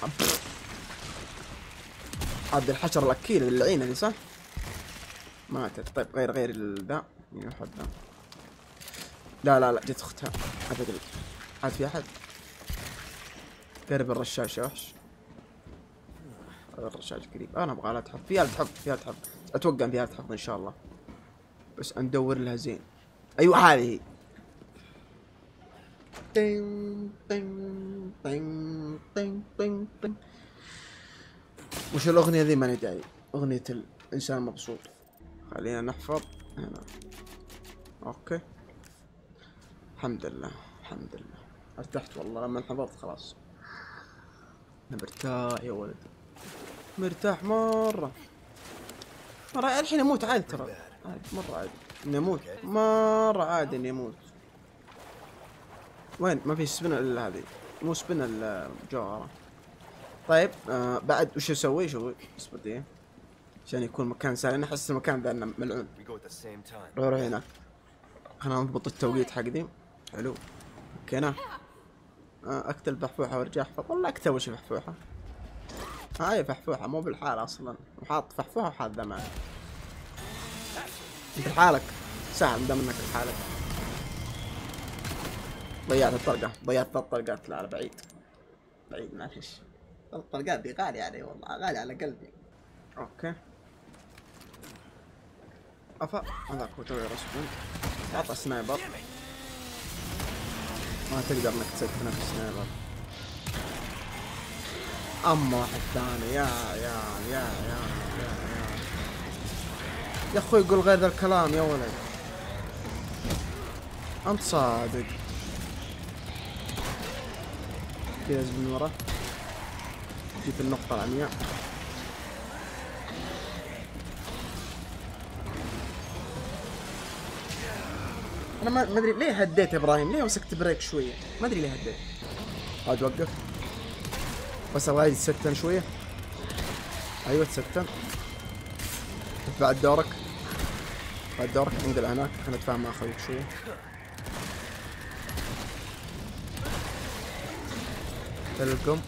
هذا الحشرة الاكيل اللعينة دي صح؟ ماتت. طيب غير غير ذا يحط ذا. لا لا لا جت اختها. ابد عاد في احد. قرب الرشاش يا وحش. الرشاش قريب. انا ابغى لا تحط فيها تحط فيها تحط. اتوقع فيها تحط ان شاء الله. بس ندور لها زين. ايوه هذه. طين طين طين طين طين طين. وش الاغنية ذي ماني داعي. اغنية الانسان مبسوط. خلينا نحفظ هنا. اوكي الحمد لله الحمد لله ارتحت والله لما حفظت خلاص. انا مرتاح يا ولد مرتاح مرة مرة. الحين اموت عادي ترى عادي مرة عادي اني اموت مرة عادي اني اموت. وين ما في سبنة الا هذه مو سبنة الجوهرة. طيب آه بعد وش اسوي شوي اصبر دقيقة عشان يكون مكان سهل. انا احس المكان ذا انه ملعون. روح روح هناك. خلينا نضبط التوقيت حق ذي. حلو. اوكينا. اقتل فحفوحة وارجع احفظ. والله اقتل وش فحفوحة. هاي فحفوحة مو بالحال اصلا، وحاط فحفوحة وحاط ذا معي. انت لحالك سهل دام انك لحالك. ضيعت الطلقة، ضيعت ثلاث طلقات. لا لا بعيد بعيد معلش. ثلاث طلقات دي غالية علي والله، غالية على قلبي. اوكي. افا هذاك هو توي رسمون. اعطى سنايبر. ما تقدر انك تسكنه في السنايبر. اما واحد ثاني. يا يا يا يا يا يا يا اخوي قول غير ذا الكلام يا ولد. انت صادق. كذا من ورا. جيت النقطة العمياء. انا ما ادري ليه هديت يا ابراهيم، ليه مسكت بريك شوية، ما ادري ليه هديت. عاد وقف بس ابغى يتستن شوية. ايوه تستن. بعد دورك، بعد دورك انقل هناك. خلينا نتفاهم مع اخويك شوية. تلقم.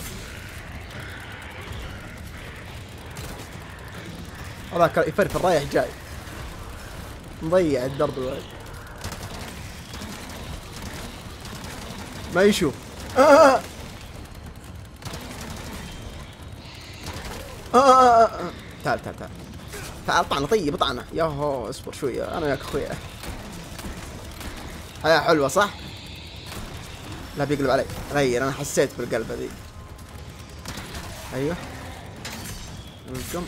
هذاك يفرفر رايح جاي مضيع الدرب الولد ما يشوف. آه آه آه آه آه. تعال تعال تعال تعال طعنه. طيب طعنه. ياهو اصبر شوية انا وياك اخويا. حياة حلوة صح؟ لا بيقلب علي. غير انا حسيت بالقلبة ذي. ايوه القم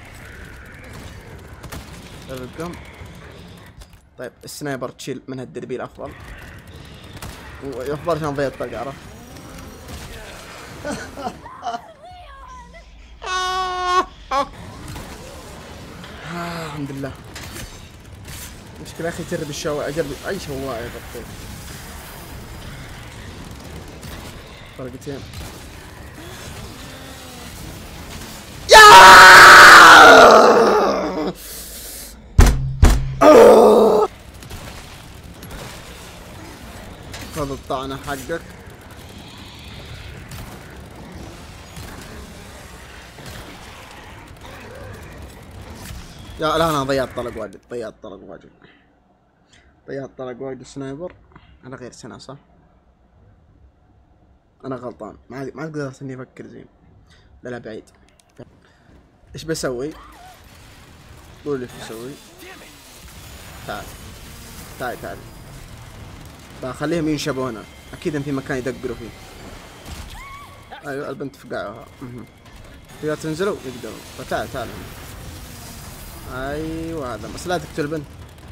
القم. طيب السنايبر تشيل من هالدربيل افضل، ويفضل عشان نضيع الطلقة. عرفت؟ الحمد لله. مشكلة يا اخي جرب الشواء. اجرب اي شواء يا بطيء. طلقتين. خذ الطعنة حقك. يا لا انا ضيعت طلق واجد، ضيعت طلق واجد، ضيعت طلق واجد. سنايبر على غير سنة صح؟ انا غلطان، ما ما قدرت اني افكر زين. لا لا بعيد. ايش بسوي؟ قول لي ايش بسوي. تعال تعال تعال. بخليهم ينشبوا هنا، اكيد في مكان يدقروا فيه. ايوه البنت فقعوها. اذا تنزلوا يقدروا. فتعال تعال. ايوه هذا بس لا تقتل البنت.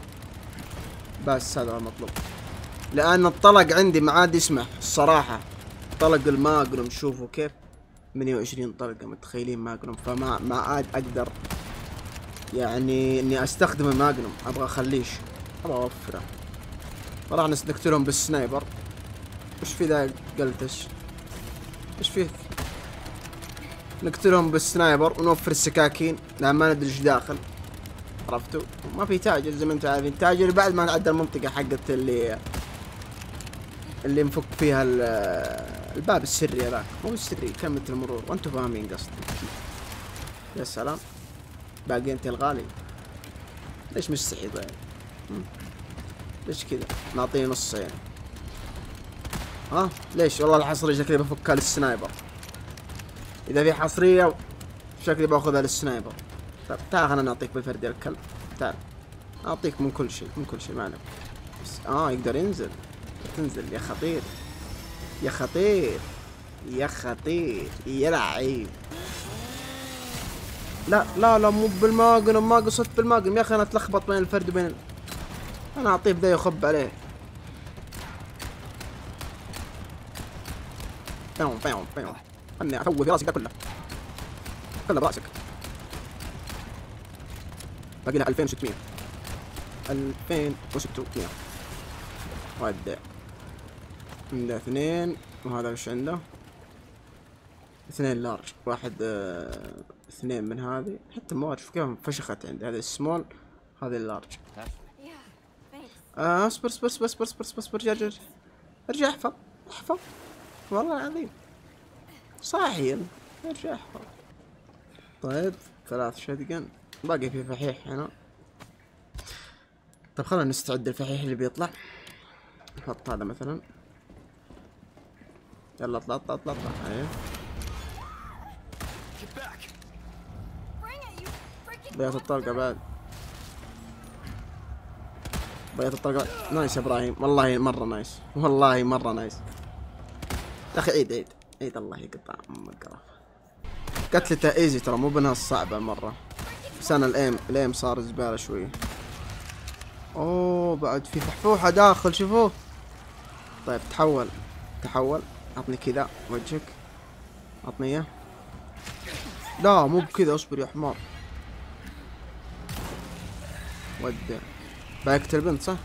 بس هذا هو المطلوب، لان الطلق عندي ما عاد يسمح الصراحه. طلق الماجنوم شوفوا كيف ثمانية وعشرين طلقه، متخيلين ماجنوم؟ فما ما عاد اقدر يعني اني استخدم الماجنوم. ابغى اخليش، ابغى اوفره. راح نقتلهم بالسنايبر. وش في ذا قلتش؟ وش فيه؟ نقتلهم بالسنايبر ونوفر السكاكين لان ما ندري ايش داخل. عرفتوا؟ ما في تاجر زي ما انتم عارفين. تاجر بعد ما نعدى المنطقة حقت اللي اللي نفك فيها الباب السري هذاك، مو السري كلمة المرور، وانتم فاهمين قصدي. يا سلام. باقي انت الغالي. ليش مستحي طيب؟ ليش كذا؟ نعطيه نص يعني. ها؟ ليش؟ والله الحصرية شكلي بفكها للسنايبر. إذا في حصرية شكلي باخذها للسنايبر. طيب تعال خلنا نعطيك بالفرد يا الكلب. تعال أعطيك من كل شيء، من كل شيء معنا. بس آه يقدر ينزل. تنزل يا خطير يا خطير يا خطير يا لعيب. لا لا لا مو بالماجنوم، ما قصدت بالماجنوم يا أخي. أنا أتلخبط بين الفرد وبين ال... أنا أعطيه بدا يخب عليه. بيوم بيوم بيوم. خلني أسوي في راسك كله كله براسك. باقي لها ألفين وستمية. ألفين وستمية. ودع. عنده اثنين وهذا وش عنده؟ اثنين لارج. واحد اه... اثنين من هذه. حتى ما اعرف كيف فشخت عندي. هذا السمول هذا اللارج. آه اصبر اصبر اصبر اصبر اصبر اصبر اصبر ارجع ارجع ارجع احفظ احفظ والله العظيم صاحي ارجع احفظ. طيب ثلاث شاتجن باقي في فحيح هنا. طيب خلينا نستعد الفحيح اللي بيطلع. نحط هذا مثلا. يلا اطلع اطلع اطلع اطلع. ايوه بيات الطلقة بعد. بيات الطلقة نايس يا ابراهيم والله مرة نايس والله مرة نايس. يا اخي عيد عيد عيد الله يقطع ام القرف. قتلته ايزي ترى مو بناس صعبة مرة. بس انا الايم الايم صار زبالة شوي. اوه بعد في فحفوحة داخل شوفوه. طيب تحول تحول اعطني كذا وجهك اعطني اياه. لا مو بكذا اصبر يا حمار. ودع باقتل البنت صح؟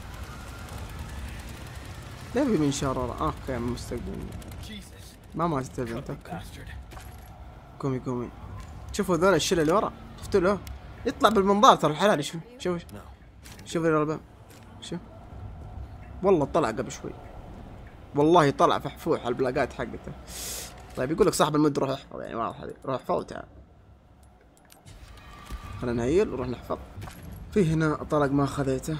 ليه من شرارة؟ اه اوكي مستقبل ما ماتت البنت. اوكي قومي قومي. شوفوا ذول الشلة اللي ورا شفتوا له يطلع بالمنظار ترى الحلال. شوف شوف شوف الربع شوف والله طلع قبل شوي والله طلع فحفوح على البلاقات حقته. طيب يقول لك صاحب المد روح احفظ يعني واضح هذه روح احفظ وتعال. خلينا نهيل ونروح نحفظ. في هنا طلق ما خذيته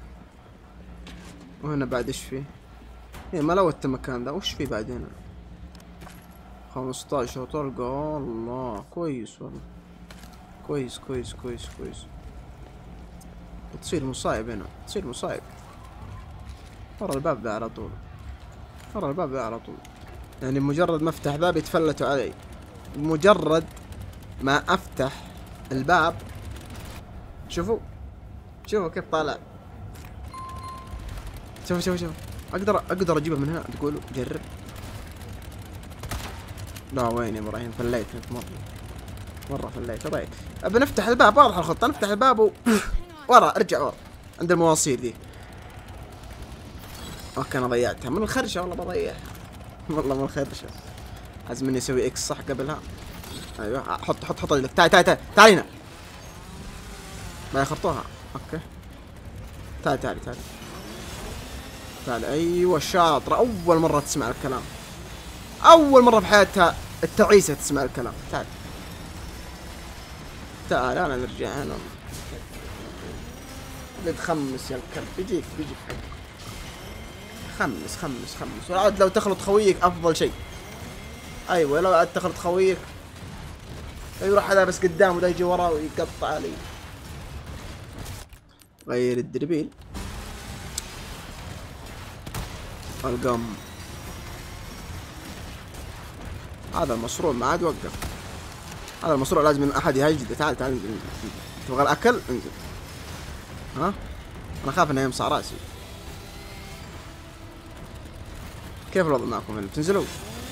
وهنا بعد ايش فيه؟ ايه ما لوت المكان ذا. وش في بعد هنا؟ خمسطعش طلقة. الله كويس والله كويس كويس كويس كويس. تصير مصايب هنا تصير مصايب. ورا الباب ذا على طول ورا الباب ذا على طول. يعني مجرد ما افتح باب يتفلتوا علي. مجرد ما افتح الباب شوفوا شوفوا كيف طالع. شوفوا شوفوا شوفوا اقدر اقدر اجيبه من هنا تقولوا جرب. لا وين يا ابراهيم فليت انت مرة مرة فليت. طيب ابى نفتح الباب واضح الخطة. نفتح الباب و ورا ارجع ورا عند المواصير ذي. اوكي انا ضيعتها من الخرشة والله بضيعها والله من الخرشة. عزم اني اسوي اكس صح قبلها. ايوه حط حط حط يدك. تعال تعال تعال تعال هنا. ما يخرطوها. اوكي تعال تعال تعال تعال. ايوه شاطرة. اول مرة تسمع الكلام. اول مرة في حياتها التعيسة تسمع الكلام. تعال تعال انا نرجع هنا. بتخمس يا الكلب بيجيك بيجيك خمس خمس خمس. وعاد لو تخلط خويك افضل شيء. ايوه لو عاد تخلط خويك يروح هذا بس قدام وده يجي وراه ويقطع علي. غير الدربيل. القم هذا المشروع ما عاد وقف. هذا المشروع لازم من احد يهجده. تعال تعال انزل. تبغى الاكل انزل. ها انا خاف انه يمصع راسي. كيف الوضع معكم هنا تنزلوا؟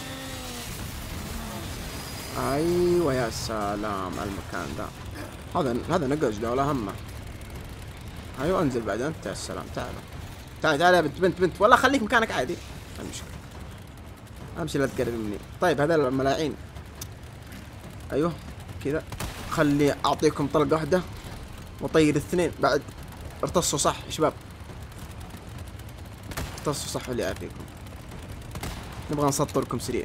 ايوه يا سلام على المكان ذا. هذا هذا نقز له ولا همه. ايوه انزل بعد انت. يا سلام تعال تعال تعال يا بنت بنت بنت والله خليك مكانك عادي. امشي امشي لا تقرب مني. طيب هذول الملاعين ايوه كذا. خلي اعطيكم طلقه واحده وطير الاثنين بعد. ارتصوا صح يا شباب ارتصوا صح اللي يعافيكم. نبغى نسطركم سريع.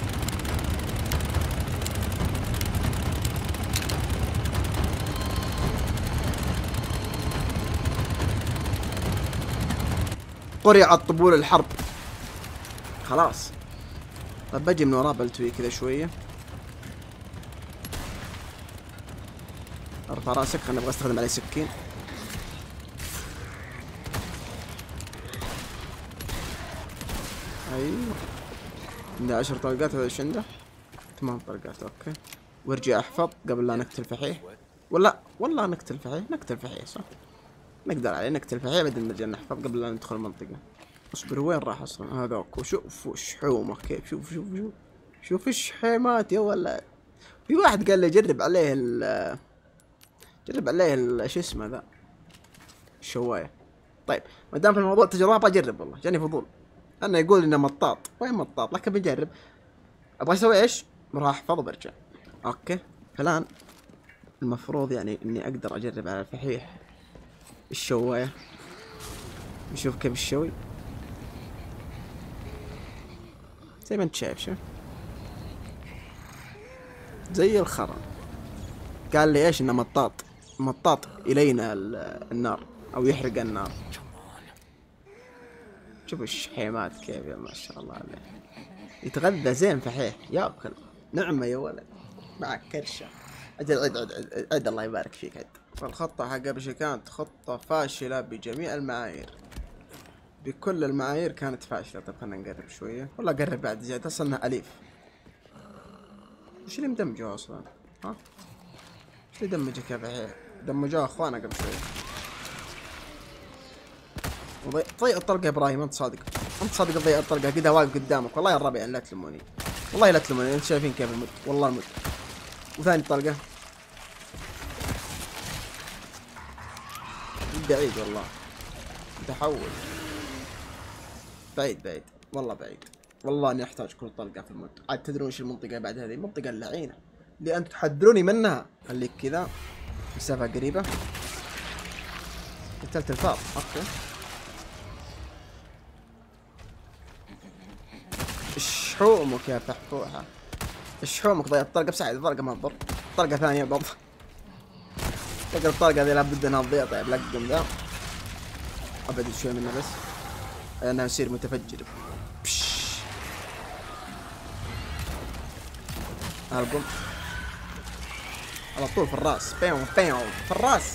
قرعت طبول الحرب خلاص. طب بجي من وراه بلتوي كذا شويه. ارفع راسك خلنا ابغى استخدم عليه سكين. ايوه عنده عشر طلقات. هذا ايش عنده؟ ثمان طلقات. اوكي وارجع احفظ قبل لا نقتل فحيح. ولا والله نقتل فحيح نقتل فحيح صح. نقدر عليه نقتل فحيح بعدين نرجع نحفظ قبل لا ندخل المنطقة. اصبر وين راح اصلا هذاك؟ وشوف الشحومة كيف. شوف شوف شوف شوف الشحيمات يا ولد. في واحد قال لي جرب عليه ال جرب عليه شو اسمه ذا الشواية. طيب ما دام في الموضوع تجربة بجرب والله جاني فضول. انا يقول انه مطاط. وين مطاط لكن بنجرب. ابغى اسوي ايش؟ راح احفظ وبرجع. اوكي فالان المفروض يعني اني اقدر اجرب على الفحيح الشواية. نشوف كيف الشوي. زي ما انت شايف، شوف زي الخرا. قال لي ايش؟ انه مطاط مطاط الينا النار او يحرق النار. شوف الشحيمات كيف، يا ما شاء الله عليه. يتغذى زين فحيح، ياكل نعمه يا ولد. معك كرشه. اجل عد عد عد, عد الله يبارك فيك عد. فالخطه حق قبل شوي كانت خطه فاشله بجميع المعايير، بكل المعايير كانت فاشله. طيب خلينا نقرب شويه، والله قرب بعد زيادة، اصلا انها اليف. وش اللي مدمجه اصلا؟ ها؟ وش اللي دمجك يا فحيح؟ دمجوها اخوانا قبل شويه. وضي... طيق الطلقه يا ابراهيم، انت صادق، انت صادق تضيع الطلقه كذا واقف قدامك. والله يا الربع لا تلموني، والله لا تلموني، انت شايفين كيف المد، والله المد. وثاني طلقه بعيد، والله تحول بعيد بعيد، والله بعيد، والله اني احتاج كل طلقه في المد. عاد تدرون ايش المنطقه بعد هذه؟ المنطقه اللعينه اللي انتم تحذروني منها. خليك كذا مسافه قريبه. قتلت الفار. اوكي شحومك يا فحفوحه، شحومك. ضيعت الطلقه بساعد، الطلقه ما تضر. طلقه ثانيه برضه. طلقه الطلقه ذي لابد انها تضيع. طيب لقم ذا ابعد شوي منه بس لانه يصير متفجر. بش القم على طول في الراس. بيوم بيوم في الراس.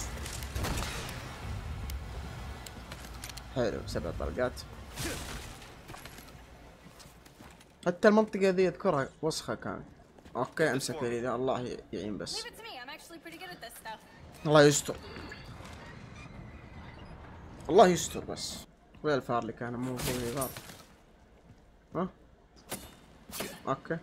حلو، سبع طلقات. حتى المنطقة ذي اذكرها وسخة كانت. اوكي امسك ذا، الله يعين بس. الله يستر، الله يستر بس. وين الفار اللي كان مو هو اللي غار؟ ها؟ اوكي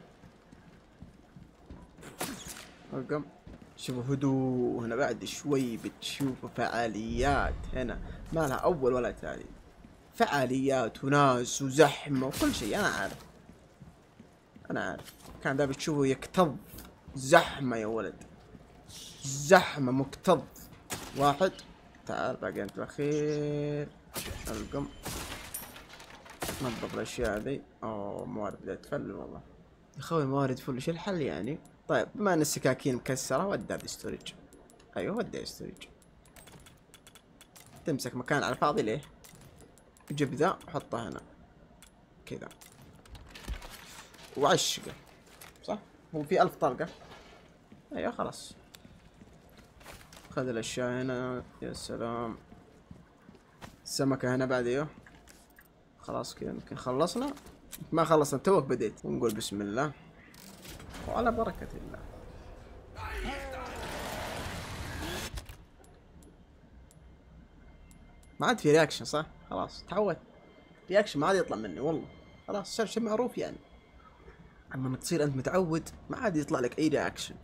رقم. شوفوا هدوء هنا، بعد شوي بتشوفوا فعاليات هنا ما لها اول ولا تالي. فعاليات وناس وزحمة وكل شيء. انا عارف انا عارف كان ده بتشوفه يكتظ زحمة يا ولد، زحمة مكتظ. واحد تعال باقي انت الاخير. القم نظف الاشياء ذي. اوه موارد بدأت تفل والله يا اخوي، موارد فل. ايش الحل يعني؟ طيب بما ان السكاكين مكسرة ودي هذه ستورج. ايوه ودي ستورج. تمسك مكان على الفاضي ليه؟ جيب ذا وحطه هنا كذا وعشقه، صح؟ هو في ألف طلقة. ايوه خلاص. خذ الاشياء هنا. يا سلام. السمكة هنا بعد. ايوه خلاص كذا يمكن خلصنا. ما خلصنا توك بديت. ونقول بسم الله وعلى بركة الله. ما عاد في رياكشن صح؟ خلاص تعودت. رياكشن ما عاد يطلع مني والله، خلاص صار شيء معروف يعني. اما ما تصير انت متعود ما عاد يطلع لك اي رياكشن.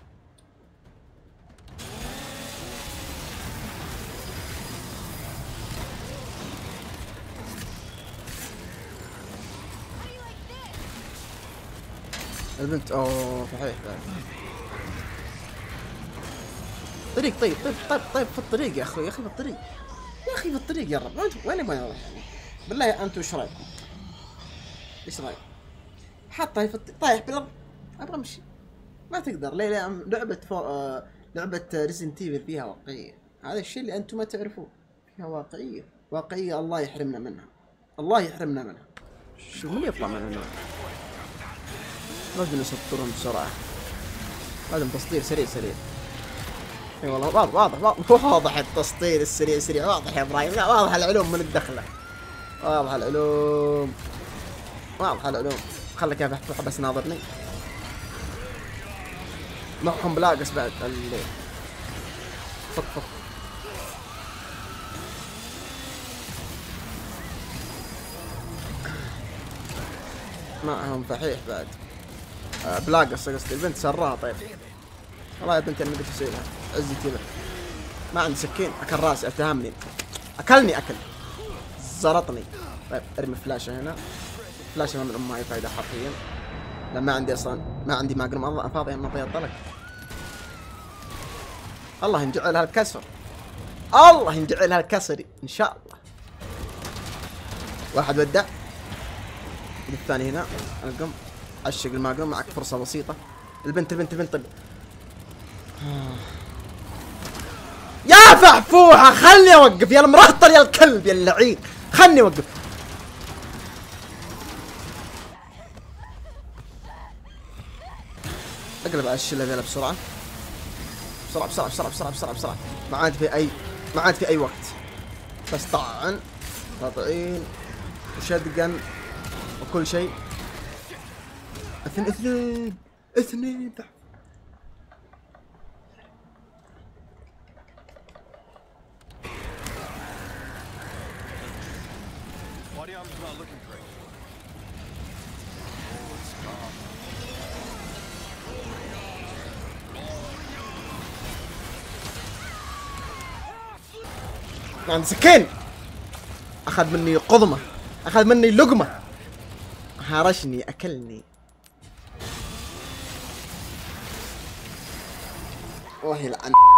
البنت اوه صحيح. طريق طيب طيب طيب طيب في الطريق يا اخوي، يا اخي في الطريق، يا اخي في الطريق يا رب. وين ما يروح يعني بالله؟ انتم ايش رايكم؟ ايش رايكم؟ حاط طايح في الط... طايح بالارض. ابغى امشي ما تقدر. ليه؟ ليه لعبة فو... آه... لعبة ريزنت ايفل فيها واقعية. هذا الشيء اللي انتم ما تعرفوه، فيها واقعية. واقعية الله يحرمنا منها، الله يحرمنا منها. شو من يطلع من هنا؟ لازم نسطرهم بسرعة، لازم تسطير سريع سريع. اي والله واضح واضح واضح, واضح التسطير السريع سريع. واضح يا ابراهيم، لا واضح العلوم من الدخلة، واضح العلوم، واضح العلوم. خلك يا فحفوحة بس ناظرني. معهم بلاقس بعد الليل. فك فك. معهم فحيح بعد. آه بلاقس قصدي. البنت سراها. طيب والله يا بنتي انا قلت اسويلها عزتي لك. ما عندي سكين. اكل راسي، اتهمني، اكلني اكل، زرطني. طيب ارمي فلاشة هنا. فلاشة من ام ما هي فايدة حرفيا. لا ما عندي اصلا، ما عندي ماجنوم. الله فاضي ما ضيع الطلق. الله ينجعلها الكسر، الله ينجعلها الكسر ان شاء الله. واحد ودع. الثاني هنا القم عشق الماجنوم. معك فرصة بسيطة. البنت البنت البنت طب. يا فحفوحة خلني اوقف يا المرهطل يا الكلب يا اللعين، خلني اوقف. اقلب على الشلة ذيلا بسرعة بسرعة بسرعة بسرعة بسرعة بسرعة بسرعة. ما عاد في اي ما عاد في اي وقت. بس طعن قاطعين وشدقن وكل شيء. اثنين اثنين اثنين. عند سكين. اخذ مني قضمة، اخذ مني لقمة، هرشني اكلني. والله يلعن.